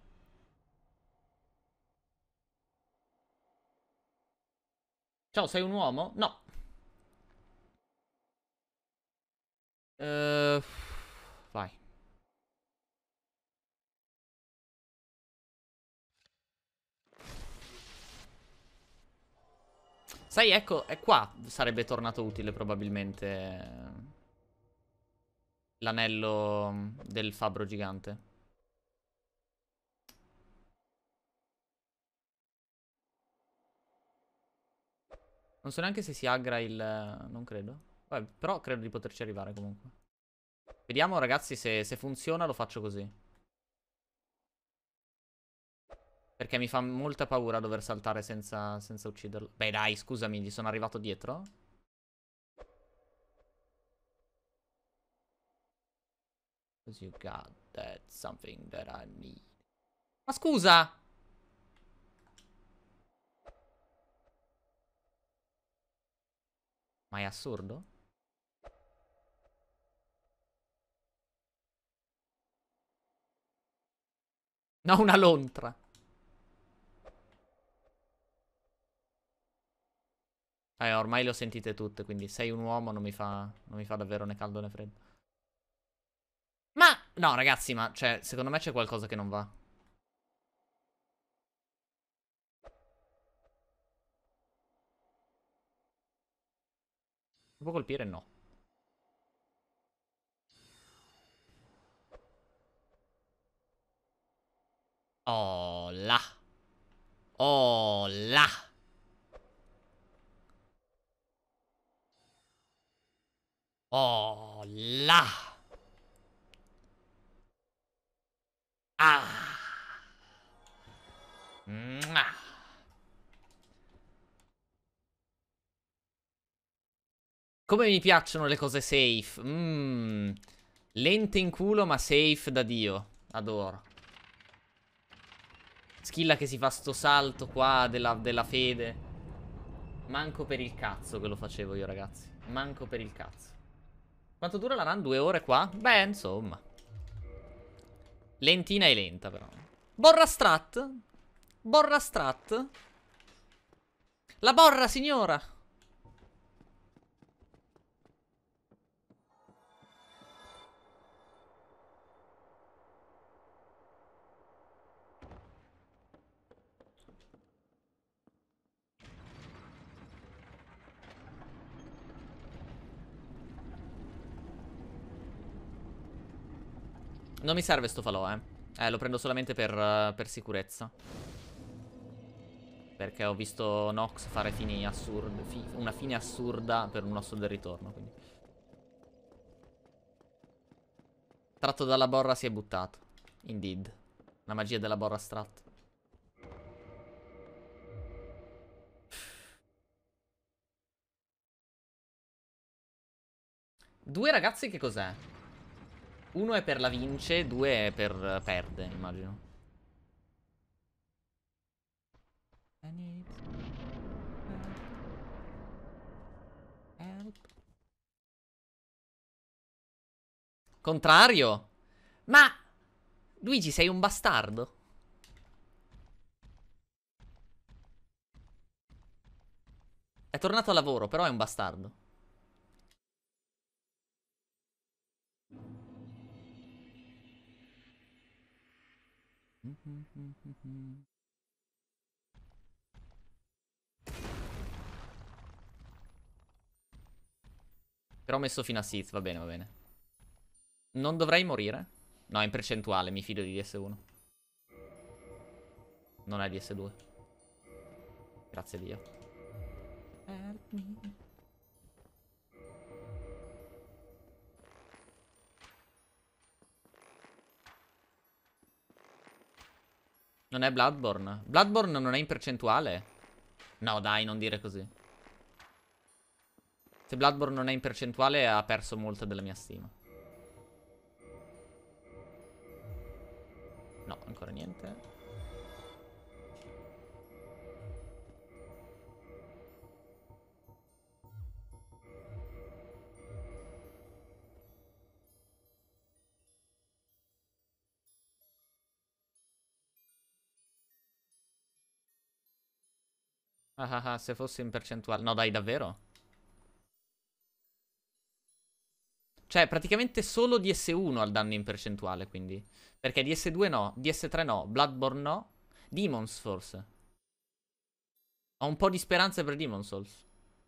Ciao, sei un uomo? No. Eh, vai. Sai, ecco, è qua sarebbe tornato utile probabilmente l'anello del fabbro gigante. Non so neanche se si aggra il... non credo. Vabbè, però credo di poterci arrivare comunque. Vediamo ragazzi se funziona, lo faccio così. Perché mi fa molta paura dover saltare senza ucciderlo. Beh dai, scusami, gli sono arrivato dietro. 'Cause you got that something that I need. Ma scusa! Ma è assurdo? No, una lontra. Ormai le ho sentite tutte, quindi sei un uomo non mi fa davvero né caldo né freddo. Ma, no ragazzi, ma, cioè, secondo me c'è qualcosa che non va. Può colpire? No. Oh là. Oh là. Oh là. Ah. Mua. Come mi piacciono le cose safe. Lente in culo ma safe da Dio. Adoro. Schilla che si fa sto salto qua della fede. Manco per il cazzo che lo facevo io, ragazzi. Manco per il cazzo. Quanto dura la run? 2 ore qua? Beh, insomma. Lentina e lenta, però. Borra strat. Borra strat. La borra, signora. Non mi serve sto falò, eh. Lo prendo solamente per sicurezza. Perché ho visto Nox fare fini assurde. Una fine assurda per un osso del ritorno, quindi. Tratto dalla borra si è buttato. Indeed. La magia della borra strat. Due ragazzi che cos'è? Uno è per la vince, due è per perde, immagino. Help. Contrario? Ma Luigi, sei un bastardo. È tornato a lavoro, però è un bastardo. Però ho messo fino a Sith, va bene, va bene. Non dovrei morire? No, in percentuale, mi fido di DS1. Non è DS2. Grazie a Dio. Help me. Non è Bloodborne. Bloodborne non è in percentuale? No, dai, non dire così. Se Bloodborne non è in percentuale ha perso molta della mia stima. No, ancora niente. Se fosse in percentuale. No, dai, davvero? Cioè, praticamente solo DS1 ha il danno in percentuale, quindi. Perché DS2 no, DS3 no, Bloodborne no, Demons forse. Ho un po' di speranze per Demon's Souls.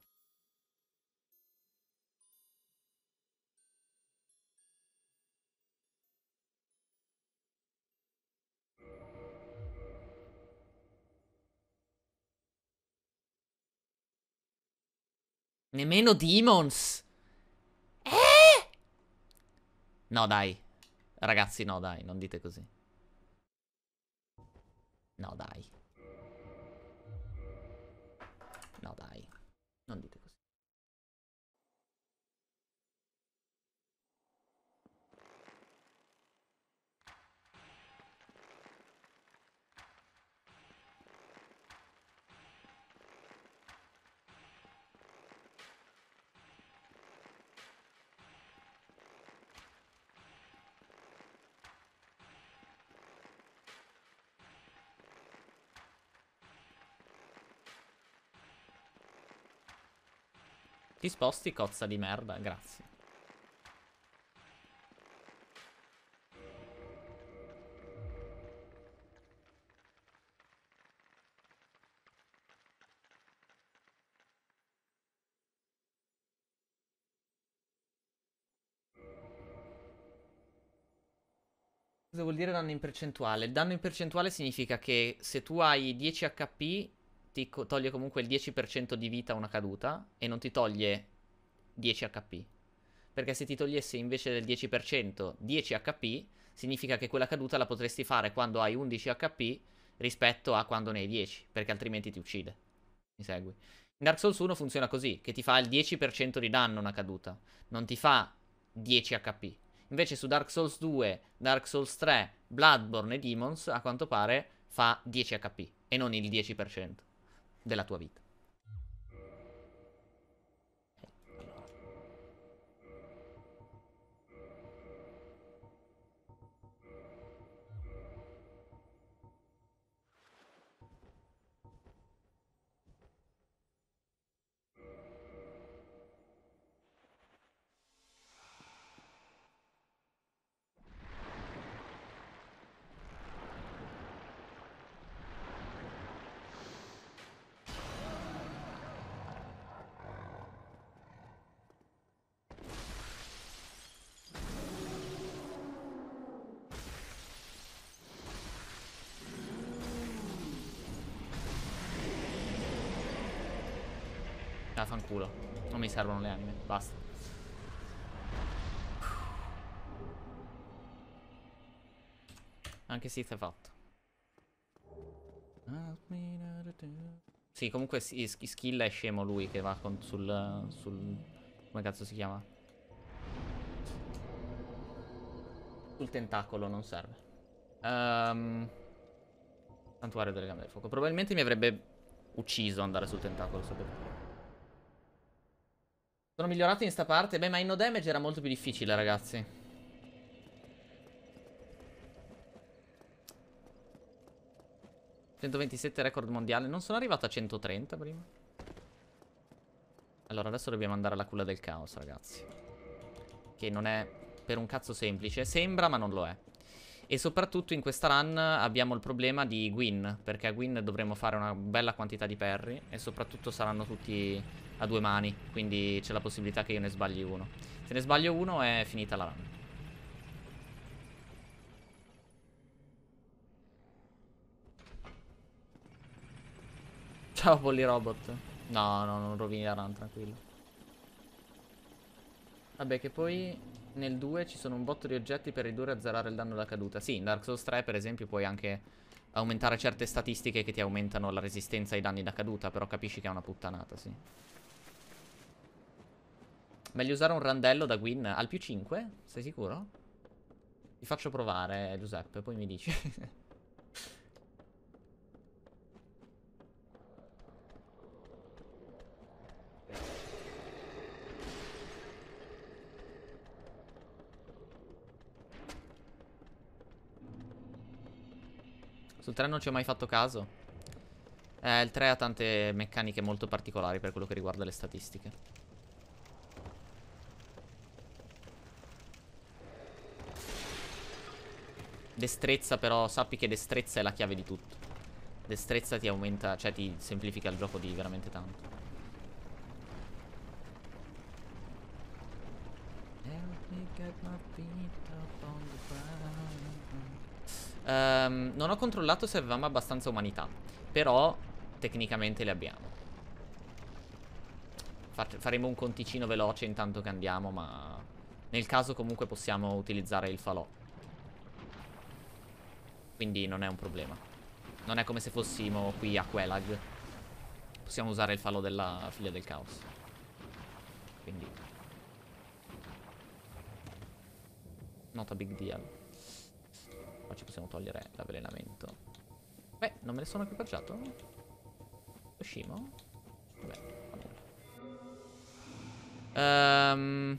Nemmeno Demons. No, dai. Ragazzi, no, dai, non dite così. No, dai. No, dai. Non dite così. Ti sposti, cozza di merda, grazie. Cosa vuol dire danno in percentuale? Il danno in percentuale significa che se tu hai 10 HP ti toglie comunque il 10% di vita a una caduta e non ti toglie 10 HP. Perché se ti togliesse invece del 10% 10 HP, significa che quella caduta la potresti fare quando hai 11 HP rispetto a quando ne hai 10, perché altrimenti ti uccide. Mi segui? In Dark Souls 1 funziona così, che ti fa il 10% di danno una caduta, non ti fa 10 HP. Invece su Dark Souls 2, Dark Souls 3, Bloodborne e Demons, a quanto pare, fa 10 HP e non il 10% della tua vita. Ah, fanculo. Non mi servono le anime. Basta. Anche Sith è fatto. Sì, comunque skill è scemo lui che va sul... Come cazzo si chiama? Sul tentacolo, non serve. Santuario delle gambe del fuoco. Probabilmente mi avrebbe ucciso andare sul tentacolo, sapete? Sono migliorato in sta parte? Beh, ma in no damage era molto più difficile, ragazzi. 127 record mondiale. Non sono arrivato a 130 prima. Allora, adesso dobbiamo andare alla culla del caos, ragazzi. Che non è per un cazzo semplice. Sembra, ma non lo è. E soprattutto in questa run abbiamo il problema di Gwyn. Perché a Gwyn dovremo fare una bella quantità di parry. E soprattutto saranno tutti a due mani. Quindi c'è la possibilità che io ne sbagli uno. Se ne sbaglio uno è finita la run. Ciao Polly Robot. No, no, non rovini la run, tranquillo. Vabbè, che poi nel 2 ci sono un botto di oggetti per ridurre e azzerare il danno della caduta. Sì, in Dark Souls 3 per esempio puoi anche aumentare certe statistiche che ti aumentano la resistenza ai danni da caduta, però capisci che è una puttanata, sì. Meglio usare un randello da Gwyn al più 5? Sei sicuro? Ti faccio provare, Giuseppe, poi mi dici. Sul 3 non ci ho mai fatto caso. Il 3 ha tante meccaniche molto particolari per quello che riguarda le statistiche. Destrezza però, sappi che destrezza è la chiave di tutto. Destrezza ti aumenta, cioè ti semplifica il gioco di veramente tanto. Non ho controllato se avevamo abbastanza umanità. Però tecnicamente le abbiamo. Faremo un conticino veloce intanto che andiamo, ma nel caso comunque possiamo utilizzare il falò. Quindi non è un problema. Non è come se fossimo qui a Quelag. Possiamo usare il falò della figlia del caos. Quindi not a big deal. Qua ci possiamo togliere l'avvelenamento. Beh, non me ne sono equipaggiato? Oshimo? Vabbè, va nulla.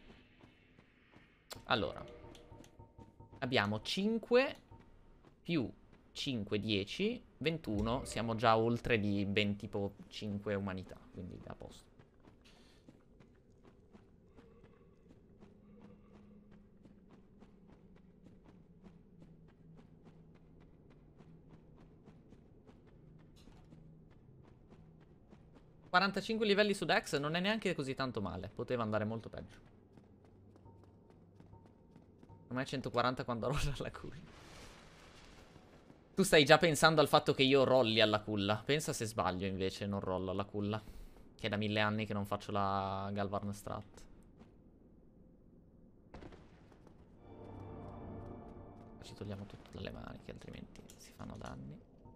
Allora abbiamo 5 più 5, 10, 21. Siamo già oltre di ben tipo 5 umanità, quindi a posto. 45 livelli su Dex non è neanche così tanto male. Poteva andare molto peggio. Ormai 140 quando rollo alla culla. Tu stai già pensando al fatto che io rolli alla culla. Pensa se sbaglio invece non rollo alla culla. Che è da 1000 anni che non faccio la Galvarn Strat. Ci togliamo tutto dalle mani, che altrimenti si fanno danni.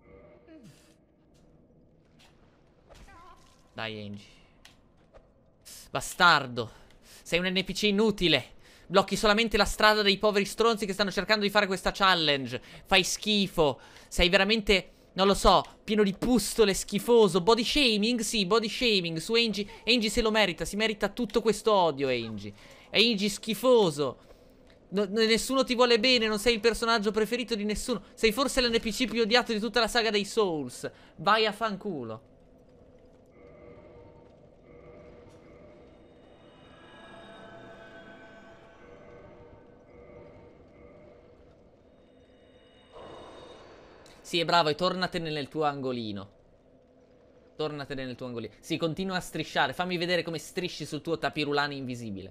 Dai, Angie. Bastardo. Sei un NPC inutile. Blocchi solamente la strada dei poveri stronzi che stanno cercando di fare questa challenge. Fai schifo. Sei veramente, non lo so, pieno di pustole, schifoso. Body shaming? Sì, body shaming su Angie. Angie se lo merita, si merita tutto questo odio, Angie. Angie schifoso. Nessuno ti vuole bene, non sei il personaggio preferito di nessuno. Sei forse l'NPC più odiato di tutta la saga dei Souls. Vai a fanculo. Sì, è bravo, e tornatene nel tuo angolino. Tornatene nel tuo angolino. Sì, continua a strisciare. Fammi vedere come strisci sul tuo tapirulano invisibile.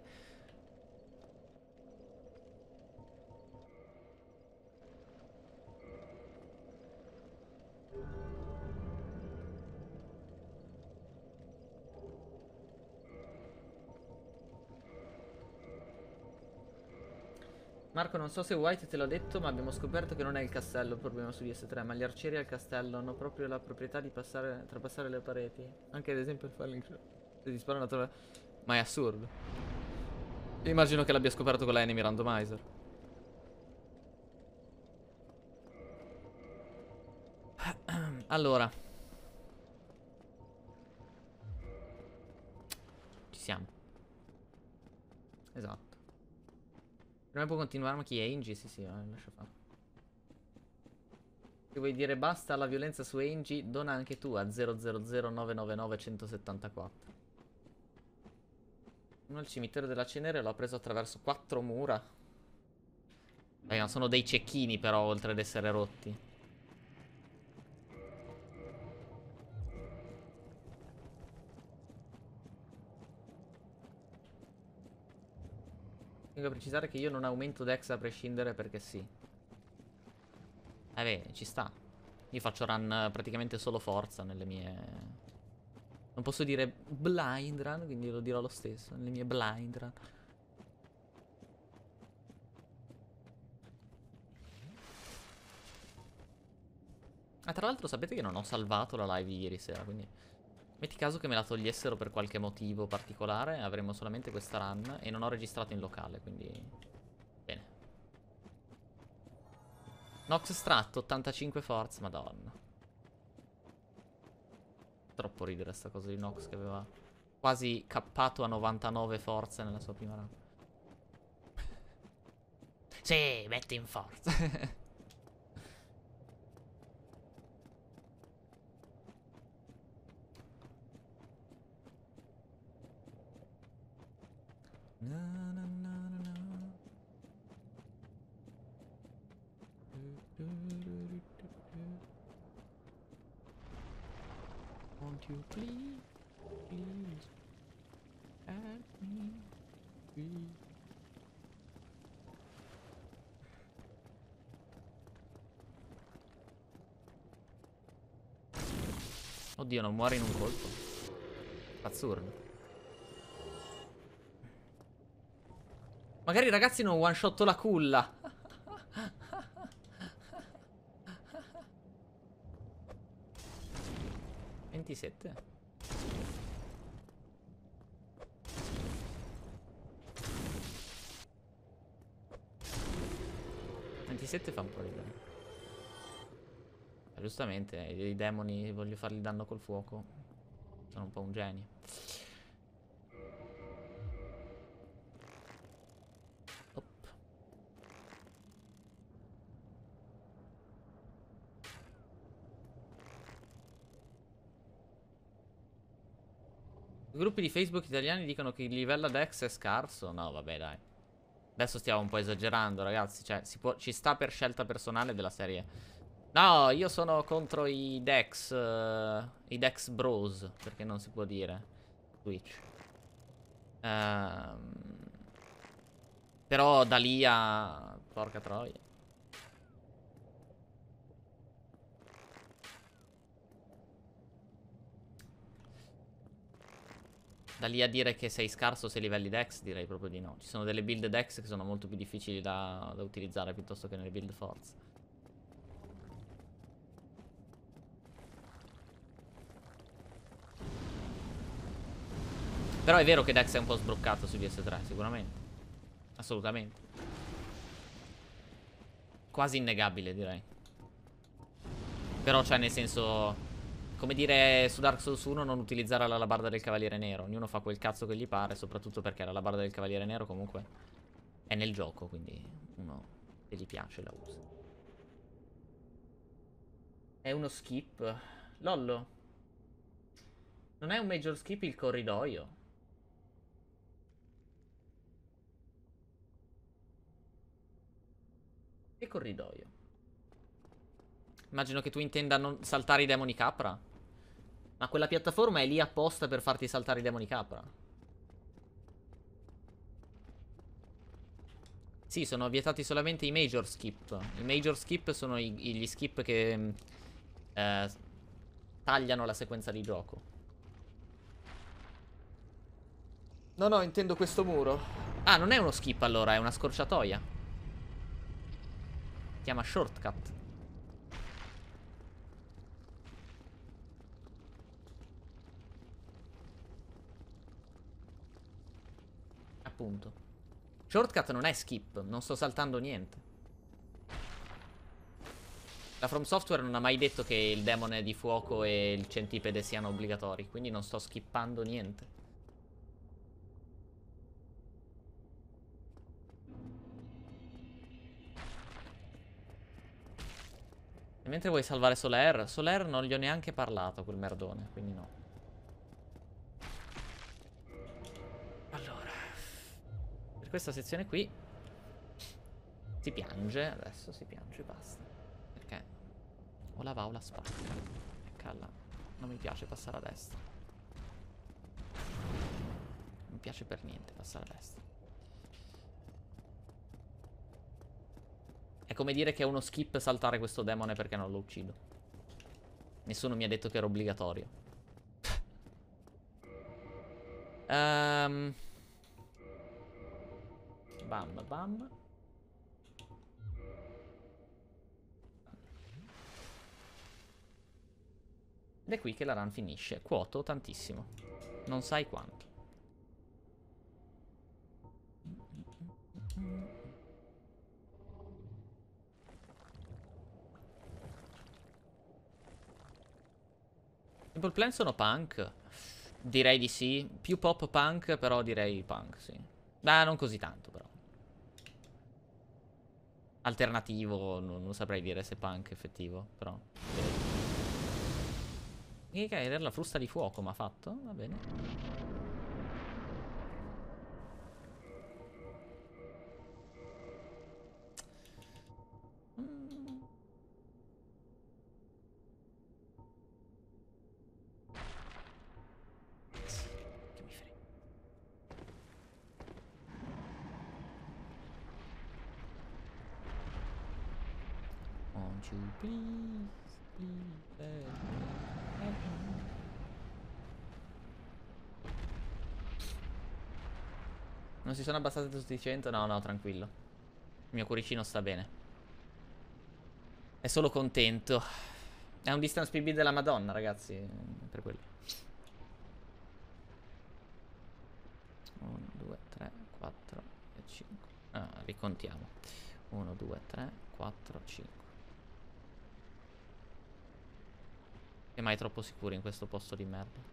Marco, non so se White te l'ho detto, ma abbiamo scoperto che non è il castello il problema su DS3, ma gli arcieri al castello hanno proprio la proprietà di trapassare le pareti. Anche ad esempio il Falling Shot. Se ti sparano attorno. Ma è assurdo. Immagino che l'abbia scoperto con la Enemy Randomizer. Allora. Ci siamo. Esatto. Non può continuare, ma chi è Angie? Sì, lascia fare. Se vuoi dire basta alla violenza su Angie, dona anche tu a 000999174. Uno al cimitero della cenere l'ho preso attraverso 4 mura. Sono dei cecchini però, oltre ad essere rotti. Tengo a precisare che io non aumento Dex a prescindere perché sì. Beh, ci sta. Io faccio run praticamente solo forza nelle mie... Non posso dire blind run, quindi lo dirò lo stesso. Nelle mie blind run. Ah, tra l'altro sapete che non ho salvato la live di ieri sera, quindi... Metti caso che me la togliessero per qualche motivo particolare, avremmo solamente questa run e non ho registrato in locale, quindi... Bene. Nox Strat, 85 forza, madonna. Troppo ridere sta cosa di Nox che aveva quasi cappato a 99 forze nella sua prima run. Sì, metti in forza. Na, na, na, na, na. Won't you please help me, please. Oddio, non muore in un colpo. Azzurro. Magari ragazzi non one shot la culla. 27. Fa un po' ridere. Giustamente, i demoni voglio fargli danno col fuoco. Sono un po' un genio. I gruppi di Facebook italiani dicono che il livello Dex è scarso. No, vabbè, dai. Adesso stiamo un po' esagerando, ragazzi. Cioè, ci sta per scelta personale della serie. No, io sono contro i Dex. I Dex Bros. Perché non si può dire. Twitch. Però da lì a... Porca troia. Da lì a dire che sei scarso se livelli Dex, direi proprio di no. Ci sono delle build Dex che sono molto più difficili da utilizzare piuttosto che nelle build Forza. Però è vero che Dex è un po' sbroccato su DS3, sicuramente. Assolutamente. Quasi innegabile, direi. Però, cioè, nel senso... Come dire su Dark Souls 1 non utilizzare l'alabarda del Cavaliere Nero. Ognuno fa quel cazzo che gli pare, soprattutto perché l'alabarda del Cavaliere Nero comunque è nel gioco, quindi uno se gli piace la usa. È uno skip. Lollo. Non è un major skip il corridoio? Che corridoio? Immagino che tu intenda non saltare i demoni capra. Ma quella piattaforma è lì apposta per farti saltare i demoni capra. Sì, sono vietati solamente i major skip. I major skip sono gli skip che tagliano la sequenza di gioco. No, no, intendo questo muro. Ah, non è uno skip allora, è una scorciatoia. Si chiama shortcut. Appunto. Shortcut non è skip, non sto saltando niente. La From Software non ha mai detto che il demone di fuoco e il centipede siano obbligatori, quindi non sto skippando niente. E mentre vuoi salvare Solaire, Solaire non gli ho neanche parlato a quel merdone, quindi no. Allora, per questa sezione qui si piange, adesso si piange e basta. Perché o la va o la spacca. Calla, non mi piace passare a destra. Non mi piace per niente passare a destra. È come dire che è uno skip saltare questo demone perché non lo uccido. Nessuno mi ha detto che era obbligatorio. Bam bam. Ed è qui che la run finisce. Quoto tantissimo. Non sai quanto. Simple Plan sono punk? Direi di sì. Più pop punk, però direi punk, sì. Beh, non così tanto, però. Alternativo, non saprei dire se punk effettivo, però. Mica era la frusta di fuoco, ma ha fatto? Va bene. Che mi frega. Won't you please, please help me. Non si sono abbassati tutti i 100? No, no, tranquillo. Il mio cuoricino sta bene. È solo contento. È un distance PB della Madonna, ragazzi. Per quello. 1, 2, 3, 4 e 5. Ah, ricontiamo. 1, 2, 3, 4, 5. E mai troppo sicuri in questo posto di merda.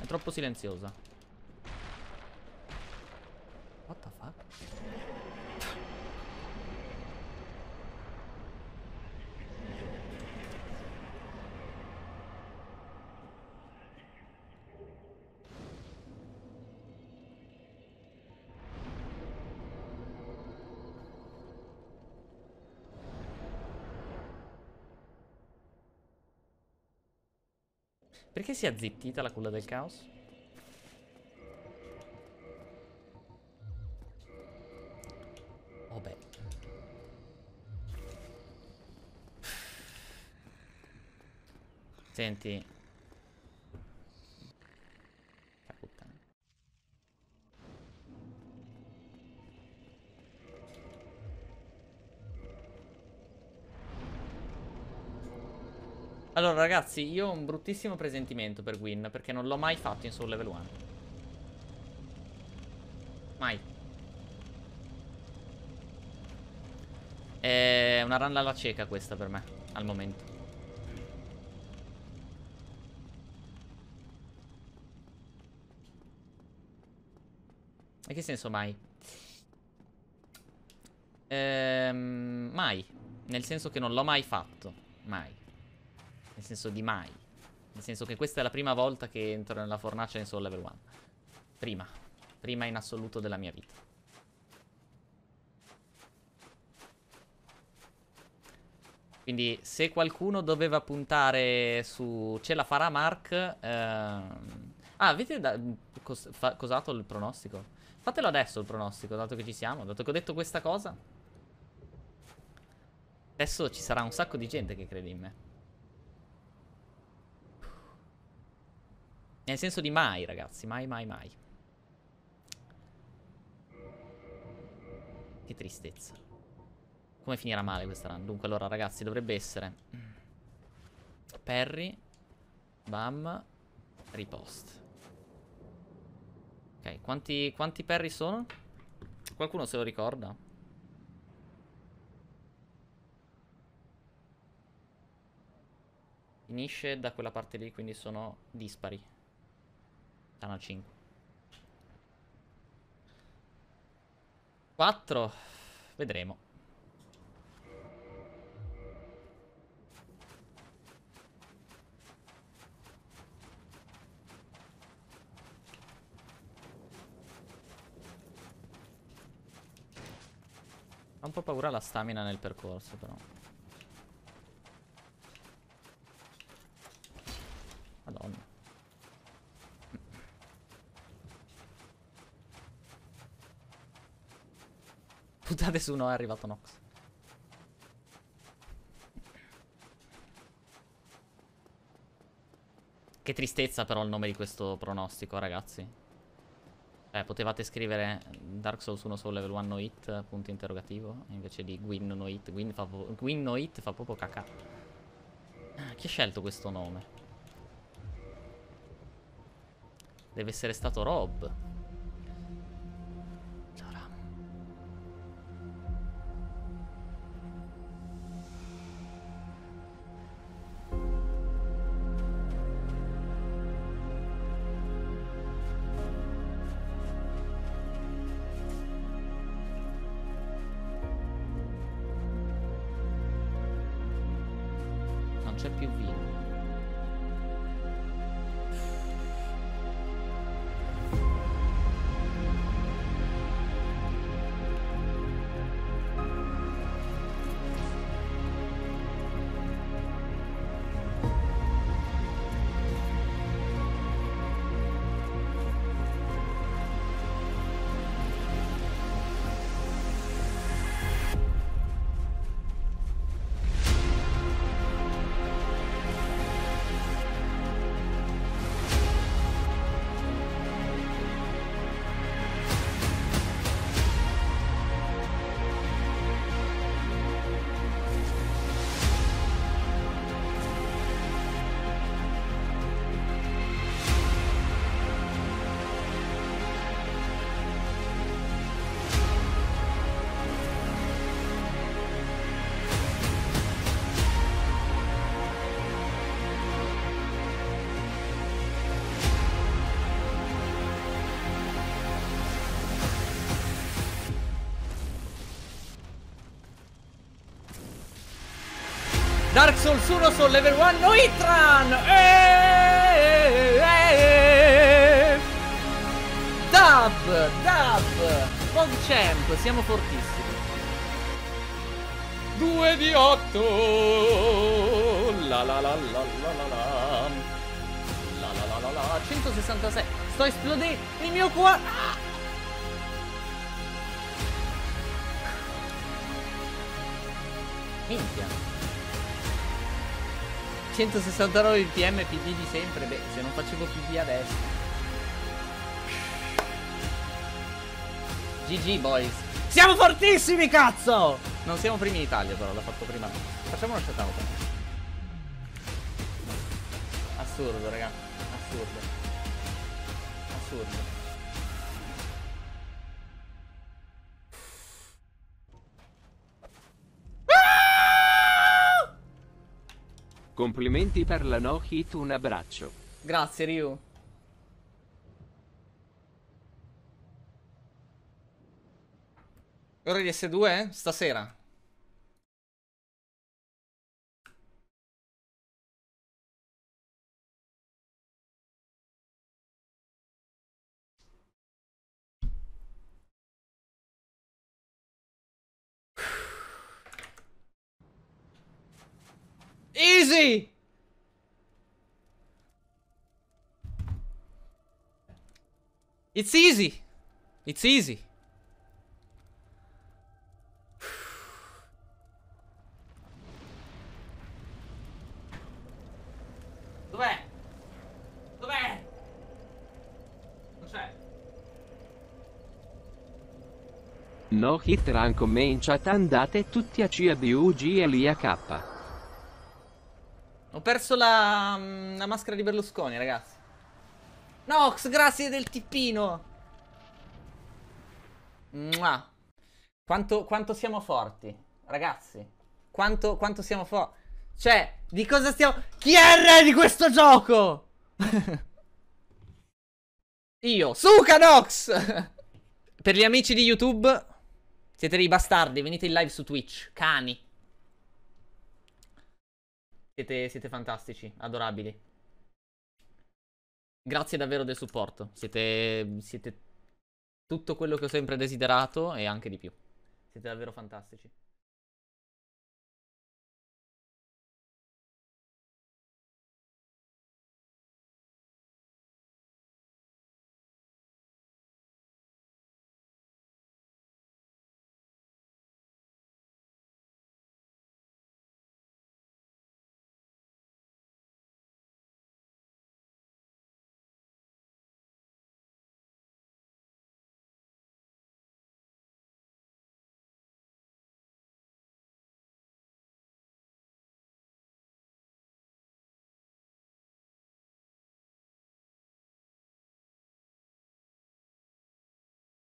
troppo silenziosa. What the fuck? Perché si è azzittita la culla del caos? Oh beh. Senti. Che puttana. Allora ragazzi, io ho un bruttissimo presentimento per Gwyn, perché non l'ho mai fatto in Soul Level 1. Mai. È una run alla cieca questa per me, al momento. In che senso mai? Mai. Nel senso che non l'ho mai fatto. Mai. Nel senso di mai. Nel senso che questa è la prima volta che entro nella fornace in Soul Level 1. Prima. Prima in assoluto della mia vita. Quindi se qualcuno doveva puntare su ce la farà Mark. Avete cosato il pronostico? Fatelo adesso il pronostico, dato che ci siamo. Dato che ho detto questa cosa. Adesso ci sarà un sacco di gente che crede in me. Nel senso di mai, ragazzi. Mai, mai, mai. Che tristezza. Come finirà male questa run? Dunque, allora, ragazzi, dovrebbe essere Parry, bam, ripost. Ok, quanti parry sono? Qualcuno se lo ricorda? Finisce da quella parte lì, quindi sono dispari. Danno 5. 4. Vedremo. Ho un po' paura la stamina nel percorso, però. Madonna. Puntate su, no, è arrivato Nox. Che tristezza però il nome di questo pronostico, ragazzi. Potevate scrivere Dark Souls 1 Soul Level 1 no hit, punto interrogativo, invece di Gwyn no hit. Gwyn no hit fa proprio cacà. Chi ha scelto questo nome? Deve essere stato Rob. Non c'è più vino. Dark Souls 1 Soul Level 1 no Hitran. Dub PogChamp, siamo fortissimi. 2 di 8. La la la la la la la. La la la la la. 166. Sto esplodendo il mio cuore. Minchia. 169 bpm PD di sempre. Beh, se non facevo PD adesso. GG boys. Siamo fortissimi, cazzo! Non siamo primi in Italia, però l'ha fatto prima. Facciamo una shutdown. Assurdo, raga. Assurdo. Assurdo. Complimenti per la no hit, un abbraccio. Grazie, Ryu. Ora di S2? Stasera. Easy! It's easy! It's easy! Dov'è? Dov'è? Non c'è. No hit run come in chat, andate tutti a CABUG e LIAK. Ho perso la maschera di Berlusconi, ragazzi. Nox, grazie del tippino. Mua. Quanto siamo forti, ragazzi. Quanto siamo forti. Cioè, di cosa stiamo... Chi è il re di questo gioco? Io. Suka Nox! Per gli amici di YouTube, siete dei bastardi. Venite in live su Twitch. Cani. Siete fantastici, adorabili. Grazie davvero del supporto. Siete tutto quello che ho sempre desiderato e anche di più. Siete davvero fantastici.